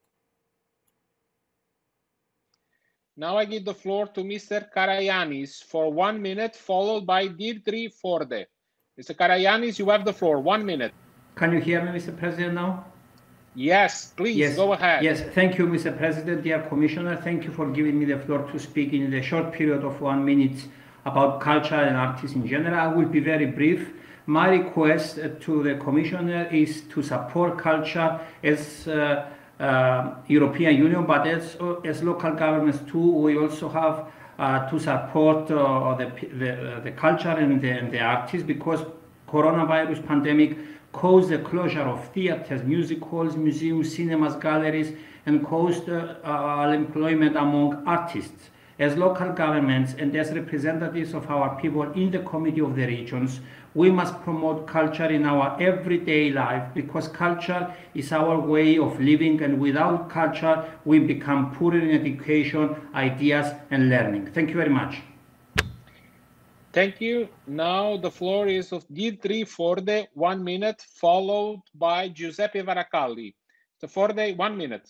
Now I give the floor to Mister Karayanis for one minute, followed by Deirdre Forde. Mister Karayanis, you have the floor. One minute. Can you hear me, Mister President, now? Yes, please, yes. go ahead. Yes, thank you, Mister President, dear Commissioner. Thank you for giving me the floor to speak in the short period of one minute about culture and artists in general. I will be very brief. My request to the Commissioner is to support culture as uh, Uh, European Union, but as, as local governments too. We also have uh, to support uh, the, the, the culture and the, and the artists, because coronavirus pandemic caused the closure of theaters, music halls, museums, cinemas, galleries, and caused uh, uh, unemployment among artists. As local governments and as representatives of our people in the Committee of the Regions, we must promote culture in our everyday life, because culture is our way of living, and without culture we become poorer in education, ideas and learning. Thank you very much. Thank you. Now the floor is of Dietri Forde, one minute, followed by Giuseppe Varacalli. So Forde, one minute.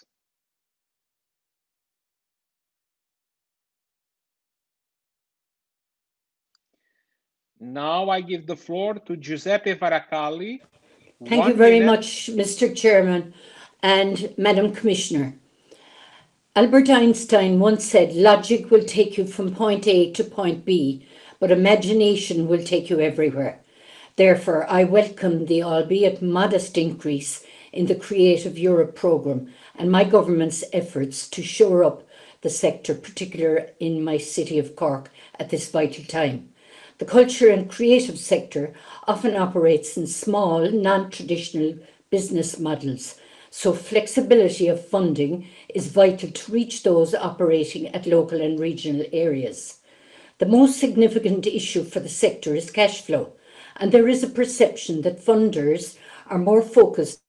Now I give the floor to Giuseppe Varacalli. Thank One you very minute. much, Mister Chairman and Madam Commissioner. Albert Einstein once said, logic will take you from point A to point B, but imagination will take you everywhere. Therefore, I welcome the albeit modest increase in the Creative Europe programme and my government's efforts to shore up the sector, particularly in my city of Cork at this vital time. The culture and creative sector often operates in small, non-traditional business models, so flexibility of funding is vital to reach those operating at local and regional areas. The most significant issue for the sector is cash flow, and there is a perception that funders are more focused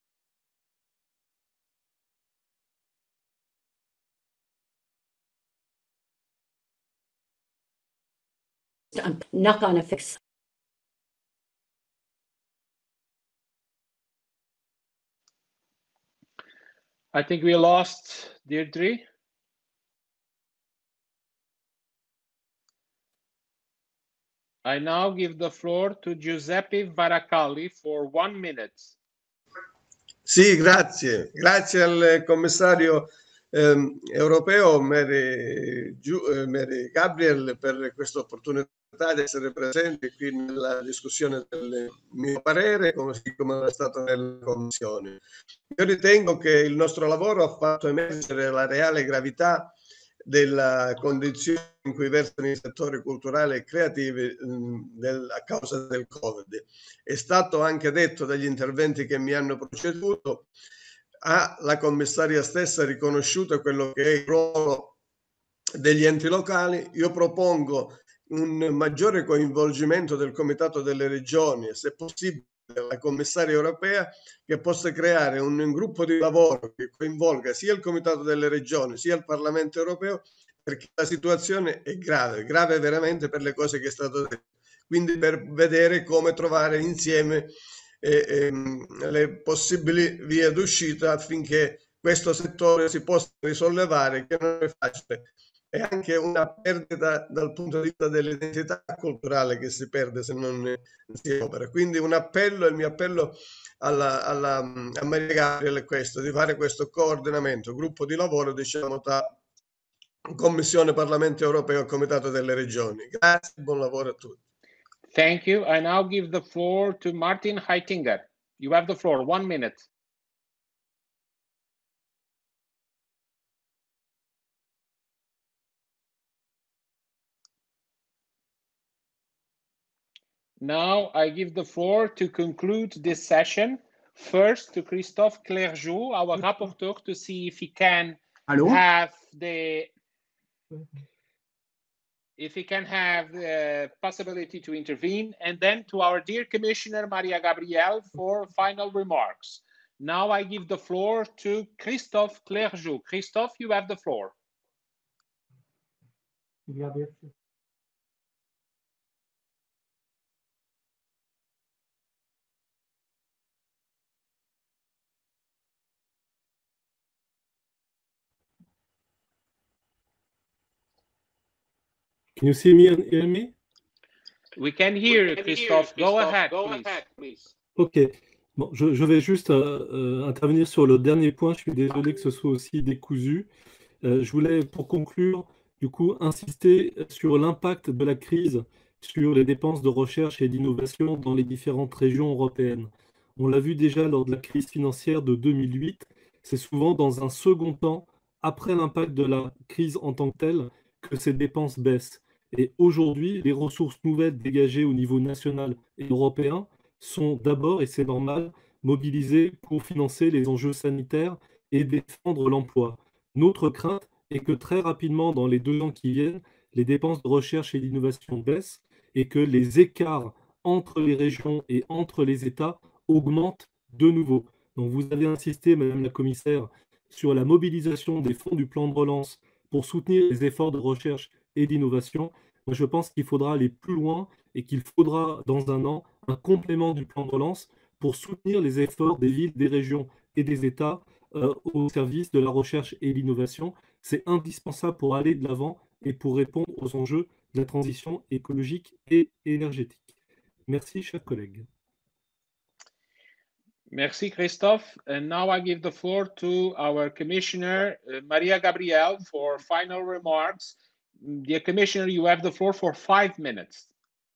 on knock-on effects. I think we lost Deirdre. I now give the floor to Giuseppe Varacalli for one minute. Sì, grazie. Grazie al commissario ehm, europeo Mary, Giu, eh, Mary Gabriel per questa opportunità di essere presente qui nella discussione del mio parere, come, come è stato nella Commissione. Io ritengo che il nostro lavoro ha fatto emergere la reale gravità della condizione in cui versano i settori culturali e creativi mh, del, a causa del Covid. È stato anche detto dagli interventi che mi hanno preceduto, ha la commissaria stessa riconosciuto quello che è il ruolo degli enti locali. Io propongo un maggiore coinvolgimento del Comitato delle Regioni e, se possibile, la commissaria europea, che possa creare un, un gruppo di lavoro che coinvolga sia il Comitato delle Regioni sia il Parlamento europeo, perché la situazione è grave, grave veramente per le cose che è stato detto. Quindi per vedere come trovare insieme eh, ehm, le possibili vie d'uscita affinché questo settore si possa risollevare, che non è facile. È anche una perdita dal punto di vista dell'identità culturale che si perde se non si opera. Quindi un appello, il mio appello alla, alla, a Maria Gabriel è questo, di fare questo coordinamento, gruppo di lavoro, diciamo, tra Commissione, Parlamento europeo e Comitato delle Regioni. Grazie e buon lavoro a tutti. Thank you. I now give the floor to Martin Heitinger. You have the floor, one minute. Now I give the floor to conclude this session. First to Christophe Clergeau, our rapporteur, to see if he can Hello? have the if he can have the possibility to intervene, and then to our dear Commissioner Maria Gabriel for final remarks. Now I give the floor to Christophe Clergeau. Christophe, you have the floor. Can you see me and hear me? We can hear you, Christophe. Go ahead, please. Ok. Bon, je, je vais juste euh, euh, intervenir sur le dernier point. Je suis désolé que ce soit aussi décousu. Euh, je voulais, pour conclure, du coup, insister sur l'impact de la crise sur les dépenses de recherche et d'innovation dans les différentes régions européennes. On l'a vu déjà lors de la crise financière de deux mille huit. C'est souvent dans un second temps, après l'impact de la crise en tant que telle, que ces dépenses baissent. Et aujourd'hui, les ressources nouvelles dégagées au niveau national et européen sont d'abord, et c'est normal, mobilisées pour financer les enjeux sanitaires et défendre l'emploi. Notre crainte est que très rapidement, dans les deux ans qui viennent, les dépenses de recherche et d'innovation baissent et que les écarts entre les régions et entre les États augmentent de nouveau. Donc vous avez insisté, Madame la Commissaire, sur la mobilisation des fonds du plan de relance pour soutenir les efforts de recherche et d'innovation. Moi, je pense qu'il faudra aller plus loin et qu'il faudra, dans un an, un complément du plan de relance pour soutenir les efforts des villes, des régions et des États euh, au service de la recherche et l'innovation. C'est indispensable pour aller de l'avant et pour répondre aux enjeux de la transition écologique et énergétique. Merci, chers collègues. Merci, Christophe. And now I give the floor to our Commissioner, uh, Maria Gabriel, for final remarks. Dear Commissioner, you have the floor for five minutes.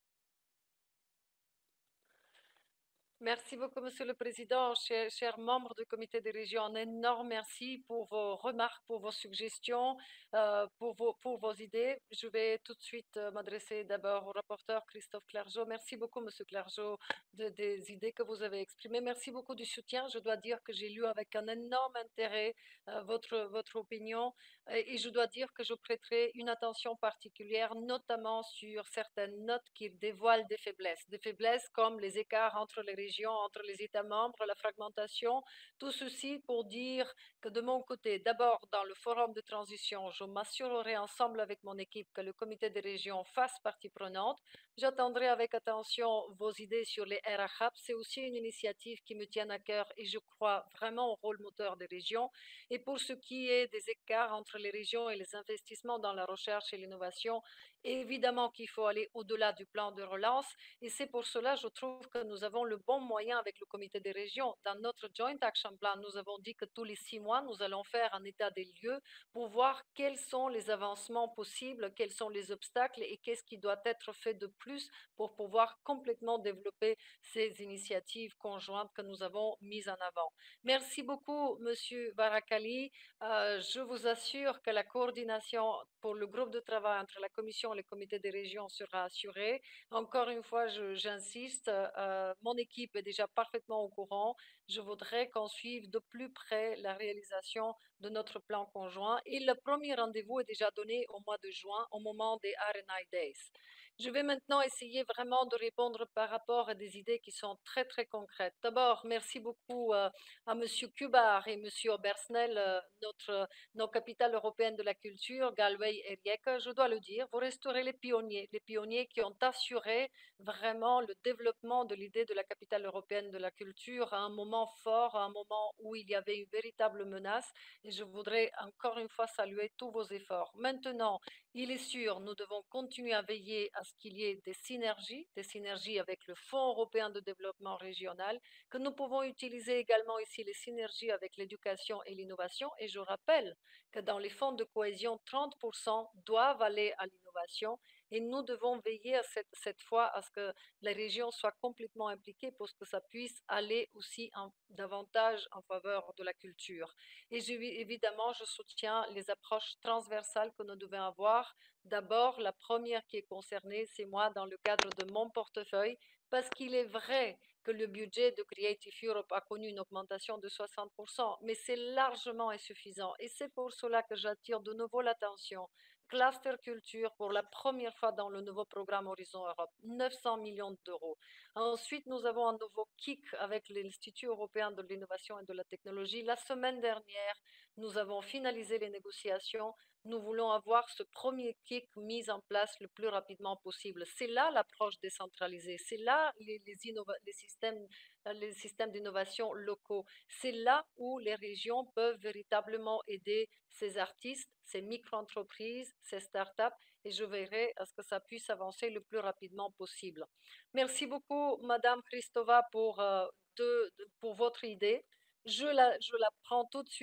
Merci beaucoup, Monsieur le Président, chers, chers membres du Comité des régions. Un énorme merci pour vos remarques, pour vos suggestions, euh, pour, vos, pour vos idées. Je vais tout de suite euh, m'adresser d'abord au rapporteur Christophe Clergeau. Merci beaucoup, Monsieur Clergeau, de, des idées que vous avez exprimées. Merci beaucoup du soutien. Je dois dire que j'ai lu avec un énorme intérêt euh, votre, votre opinion et, et je dois dire que je prêterai une attention particulière, notamment sur certaines notes qui dévoilent des faiblesses. Des faiblesses comme les écarts entre les régions, entre les États membres, la fragmentation, tout ceci pour dire que de mon côté, d'abord dans le forum de transition, je m'assurerai ensemble avec mon équipe que le comité des régions fasse partie prenante. J'attendrai avec attention vos idées sur les R H A P. C'est aussi une initiative qui me tient à cœur et je crois vraiment au rôle moteur des régions. Et pour ce qui est des écarts entre les régions et les investissements dans la recherche et l'innovation, évidemment qu'il faut aller au-delà du plan de relance et c'est pour cela je trouve que nous avons le bon moyen avec le comité des régions. Dans notre Joint Action Plan, nous avons dit que tous les six mois, nous allons faire un état des lieux pour voir quels sont les avancements possibles, quels sont les obstacles et qu'est-ce qui doit être fait de plus pour pouvoir complètement développer ces initiatives conjointes que nous avons mises en avant. Merci beaucoup, Monsieur Varakali. Euh, je vous assure que la coordination pour le groupe de travail entre la Commission et le Comité des régions sera assurée. Encore une fois, j'insiste, euh, mon équipe est déjà parfaitement au courant. Je voudrais qu'on suive de plus près la réalisation de notre plan conjoint. Et le premier rendez-vous est déjà donné au mois de juin, au moment des R and I Days. Je vais maintenant essayer vraiment de répondre par rapport à des idées qui sont très, très concrètes. D'abord, merci beaucoup euh, à M. Kubar et M. Obersnel, euh, notre, nos capitales européennes de la culture, Galway et Rijeka. Je dois le dire, vous resterez les pionniers, les pionniers qui ont assuré vraiment le développement de l'idée de la capitale européenne de la culture à un moment fort, à un moment où il y avait une véritable menace. Et je voudrais encore une fois saluer tous vos efforts. Maintenant, il est sûr, nous devons continuer à veiller à ce qu'il y ait des synergies, des synergies avec le Fonds européen de développement régional, que nous pouvons utiliser également ici les synergies avec l'éducation et l'innovation. Et je rappelle que dans les fonds de cohésion, trente pour cent doivent aller à l'innovation. Et nous devons veiller à cette, cette fois à ce que les régions soient complètement impliquées pour que ça puisse aller aussi en, davantage en faveur de la culture. Et je, évidemment, je soutiens les approches transversales que nous devons avoir. D'abord, la première qui est concernée, c'est moi dans le cadre de mon portefeuille, parce qu'il est vrai que le budget de Creative Europe a connu une augmentation de soixante pour cent, mais c'est largement insuffisant. Et c'est pour cela que j'attire de nouveau l'attention. Cluster culture pour la première fois dans le nouveau programme Horizon Europe, neuf cents millions d'euros. Ensuite, nous avons un nouveau kick avec l'Institut européen de l'innovation et de la technologie. La semaine dernière, nous avons finalisé les négociations. Nous voulons avoir ce premier kick mis en place le plus rapidement possible. C'est là l'approche décentralisée, c'est là les, les, les systèmes, les systèmes d'innovation locaux. C'est là où les régions peuvent véritablement aider ces artistes, ces micro-entreprises, ces startups, et je verrai à ce que ça puisse avancer le plus rapidement possible. Merci beaucoup, Madame Christova, pour, euh, de, de, pour votre idée. Je la, je la prends tout de suite.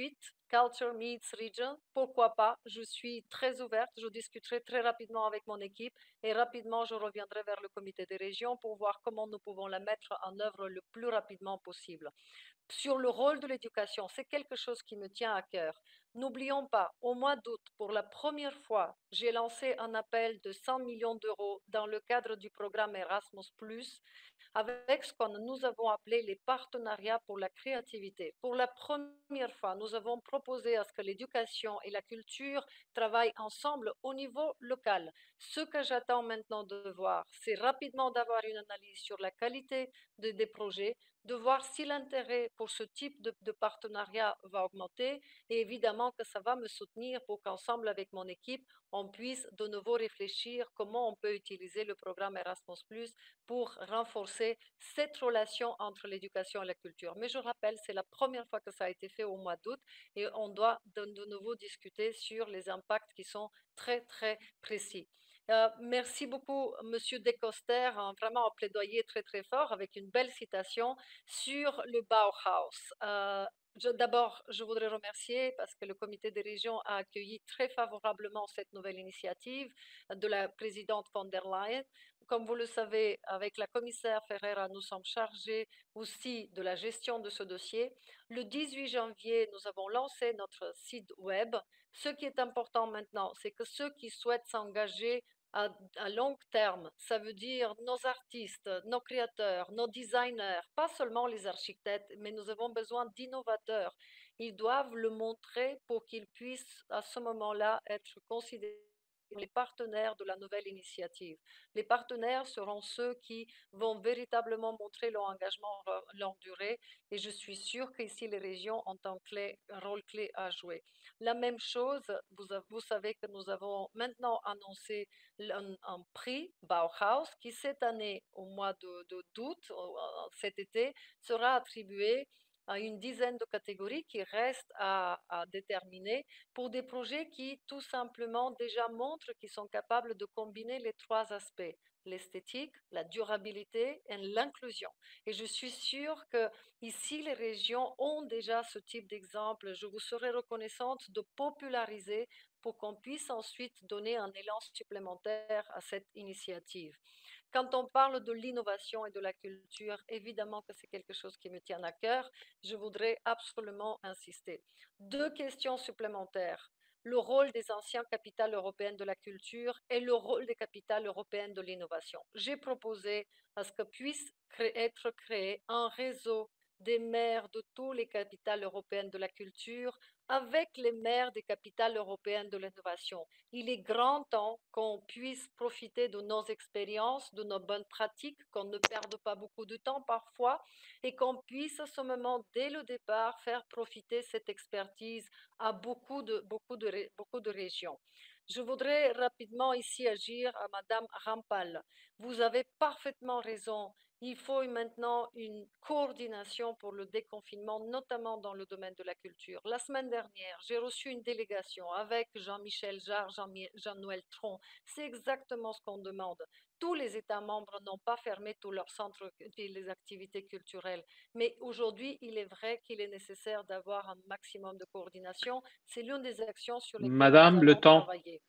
Culture meets region, pourquoi pas? Je suis très ouverte, je discuterai très rapidement avec mon équipe et rapidement je reviendrai vers le comité des régions pour voir comment nous pouvons la mettre en œuvre le plus rapidement possible. Sur le rôle de l'éducation, c'est quelque chose qui me tient à cœur. N'oublions pas, au mois d'août, pour la première fois, j'ai lancé un appel de cent millions d'euros dans le cadre du programme Erasmus plus, avec ce que nous avons appelé les partenariats pour la créativité. Pour la première fois, nous avons proposé à ce que l'éducation et la culture travaillent ensemble au niveau local. Ce que j'attends maintenant de voir, c'est rapidement d'avoir une analyse sur la qualité de, des projets, de voir si l'intérêt pour ce type de, de partenariat va augmenter et évidemment que ça va me soutenir pour qu'ensemble avec mon équipe, on puisse de nouveau réfléchir comment on peut utiliser le programme Erasmus plus, pour renforcer cette relation entre l'éducation et la culture. Mais je rappelle, c'est la première fois que ça a été fait au mois d'août et on doit de, de nouveau discuter sur les impacts qui sont très, très précis. Euh, merci beaucoup, Monsieur Decoster, hein, vraiment un plaidoyer très très fort avec une belle citation sur le Bauhaus. Euh, D'abord, je voudrais remercier parce que le comité des régions a accueilli très favorablement cette nouvelle initiative de la présidente von der Leyen. Comme vous le savez, avec la commissaire Ferreira, nous sommes chargés aussi de la gestion de ce dossier. Le dix-huit janvier, nous avons lancé notre site web. Ce qui est important maintenant, c'est que ceux qui souhaitent s'engager À, à long terme, ça veut dire nos artistes, nos créateurs, nos designers, pas seulement les architectes, mais nous avons besoin d'innovateurs. Ils doivent le montrer pour qu'ils puissent à ce moment-là être considérés comme les partenaires de la nouvelle initiative. Les partenaires seront ceux qui vont véritablement montrer leur engagement longue durée et je suis sûre qu'ici les régions ont un, clé, un rôle clé à jouer. La même chose, vous, vous savez que nous avons maintenant annoncé un, un prix Bauhaus qui cette année, au mois de, de, d'août, cet été, sera attribué à une dizaine de catégories qui restent à, à déterminer pour des projets qui tout simplement déjà montrent qu'ils sont capables de combiner les trois aspects, l'esthétique, la durabilité et l'inclusion. Et je suis sûre que ici les régions ont déjà ce type d'exemple. Je vous serai reconnaissante de populariser pour qu'on puisse ensuite donner un élan supplémentaire à cette initiative. Quand on parle de l'innovation et de la culture, évidemment que c'est quelque chose qui me tient à cœur. Je voudrais absolument insister. Deux questions supplémentaires. Le rôle des anciennes capitales européennes de la culture et le rôle des capitales européennes de l'innovation. J'ai proposé à ce que puisse créer, être créé un réseau des maires de toutes les capitales européennes de la culture avec les maires des capitales européennes de l'innovation. Il est grand temps qu'on puisse profiter de nos expériences, de nos bonnes pratiques, qu'on ne perde pas beaucoup de temps parfois et qu'on puisse à ce moment, dès le départ, faire profiter cette expertise à beaucoup de, beaucoup de, beaucoup de régions. Je voudrais rapidement ici agir à Madame Rampal. Vous avez parfaitement raison. Il faut maintenant une coordination pour le déconfinement, notamment dans le domaine de la culture. La semaine dernière, j'ai reçu une délégation avec Jean-Michel Jarre, Jean-Noël Tron. C'est exactement ce qu'on demande. Tous les États membres n'ont pas fermé tous leurs centres et les activités culturelles. Mais aujourd'hui, il est vrai qu'il est nécessaire d'avoir un maximum de coordination. C'est l'une des actions sur lesquelles Madame, nous le allons temps. travailler.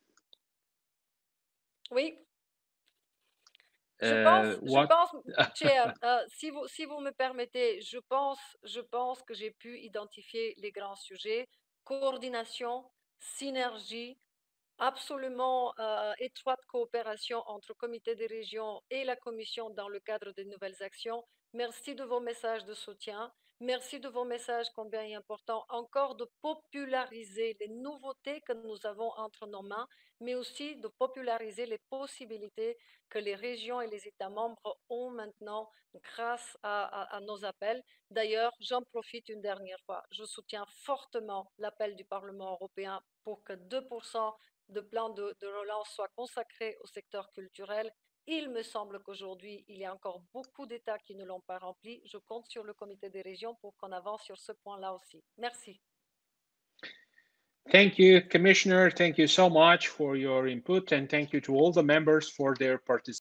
Oui. Je Euh, pense, je what? pense, Chair, euh, si, vous, si vous me permettez, je pense, je pense que j'ai pu identifier les grands sujets. Coordination, synergie, absolument euh, étroite coopération entre le comité des régions et la commission dans le cadre des nouvelles actions. Merci de vos messages de soutien. Merci de vos messages combien il est important encore de populariser les nouveautés que nous avons entre nos mains, mais aussi de populariser les possibilités que les régions et les États membres ont maintenant grâce à, à, à nos appels. D'ailleurs, j'en profite une dernière fois. Je soutiens fortement l'appel du Parlement européen pour que deux pour cent de plan de, de relance soit consacré au secteur culturel. Il me semble qu'aujourd'hui, il y a encore beaucoup d'États qui ne l'ont pas rempli. Je compte sur le comité des régions pour qu'on avance sur ce point-là aussi. Merci. Thank you, Commissioner. Thank you so much for your input and thank you to all the members for their participation.